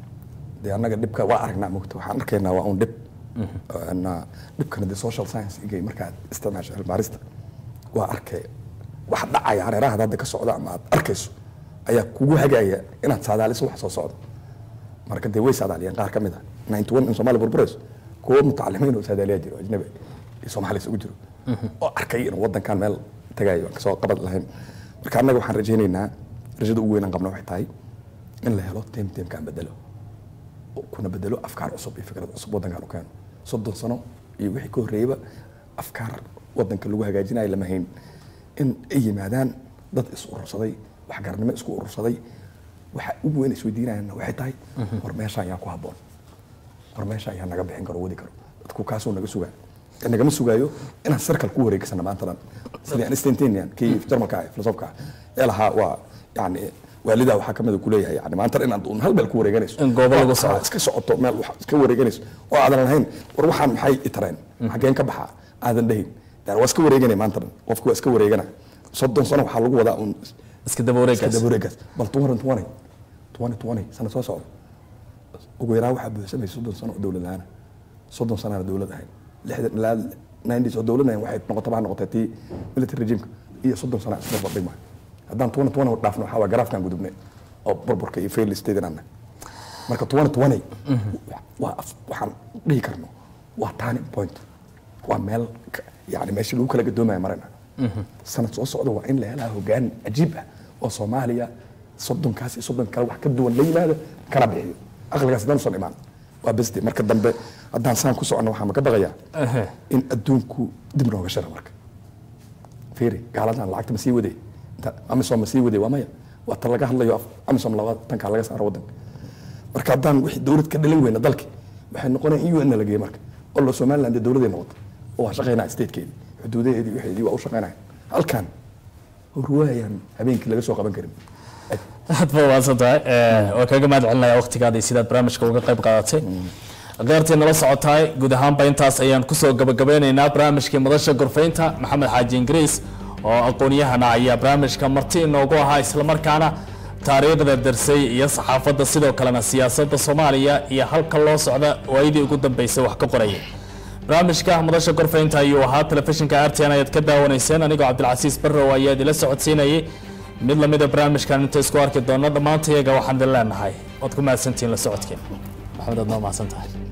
de anaga dibka waa aragnaa moogta waxaan arkaynaa waa un dib ana dibkana de social science igay marka isticmaasho cilmaarista waa arkay wax dhacaya hareeraha hadda ka socda ama aad arkayso ayaa kugu hagaaya inaad saadaaliso wax soo socdo marka de way saadaaliyeen qaar kamid ah ninety-one in Soomaaliya burbureys kuwa mutacalimiin oo saadaaliya jiro ajnabi ee Soomaaliya ugu jiro oo arkay in wadankan meel tagayo ka soo qabad lahayn marka anaga waxaan rajaynaynaa rajada ugu weyn aan qabno waxay tahay in la helo team team kan bedelo oo kuna bedelo afkaar cusub iyo fikrad cusub wadankan u keeno soddon sano iyo wixii ka horeeyba afkaar wadanka lagu hagaajinayo lama hayn in ay yimaadaan dad is urursaday wax garnimo isku urursaday waxa ugu weyn isweydiinayaan waxay tahay war meesha ayaa ku haboon war meesha ayaa naga bixin karo wadi karo dadku kaasoo naga sugaa naga ma sugaayo inaan circle ku wareegsana maanta dhan sidii Einsteinian kii Jarmalka filosofka ilaha waa yani waalida waxa kamid ku leeyahay yani maanta inaad un hal meel ku wareeganayso in goobo lagu socdo iska socoto meel wax iska wareeganayso oo aadan lahayn war waxaan maxay itareen xageen ka baxa aadan dhahin dar waa iska wareeganay maanta dhan qofku waa iska wareegana soddon sano waxa lagu wadaa un iska daba wareegas iska daba wareegas bal twenty twenty twenty twenty sana soo socdo ugu yaraa waxa buuxsamay soddon sano dawlad lahayn soddon sano dawlad ahayn lixdan ilaa ninety oo dawladna waxay noqotay baa noqotay tii military regime iyo soddon sano isla fadhima haddaan twenty twenty dhaafno waxa waa garaafkan gudubnay oo burburka iyo fail stateana marka twenty twenty waa waxaan dhihi karno waa turning point waa meel yani meeshii lagu kala gadoomayo marayna sanad soo socdo waa in la helaa hoggaan ajiib ah oo Soomaaliya soddon kaas iyo soddon kale wax ka duwan la yimaado kana bixiyo aqligaas dan soo imaan waa basti marka dambe haddaan saan ku socono waxaan ka baqayaa in adduunku dib nooga shara marka fiiri gaaladan lacagta ma sii waday amisom ma sii waday waa maya waa tan laga hadlayo amisom labaatanka laga saaro wadanka marka haddaan wixii dawlad ka dhalin weyna dalki waxay noqonayaan in U N la geeyo marka oo la Soomaaliland dawladda noqoto oo waa shaqeynaa statekeedii xuduudaheedii wixii waa u shaqeynaa halkan ruwaayaan habeenkii laga soo qaban karin aad baa waasantay ee oo kaga mahad celinaya waqtigaada sidaad barnaamijka uga qayb qaadatay aqoontii nala socotay guud ahaanba intaas ayaan ku soo gabagabeynaynaa barnaamijkii madasha gorfaynta Maxamed Xaaji Ingiriis oo aqoon-yahana ayaa barnaamijka marti inoogu ahaa isla markaana taariikhda darsay iyo saxaafadda sidoo kalena siyaasadda Soomaaliya iyo halka loo socda waayidii ugu dambeysay wax ka qorayay barnaamijka madasha gorfaynta ayuu ahaa telefishinka R T N ayaad ka daawanayseen anigoo Cabdilcasiis Barrow ayaa idila socodsiinayay mid lamid ah barnaamijkan inta isku arki doona dhamaantayaga waxaan leenahay wad ku mahadsantiin la socodkeen maxamed aad noo mahadsantahay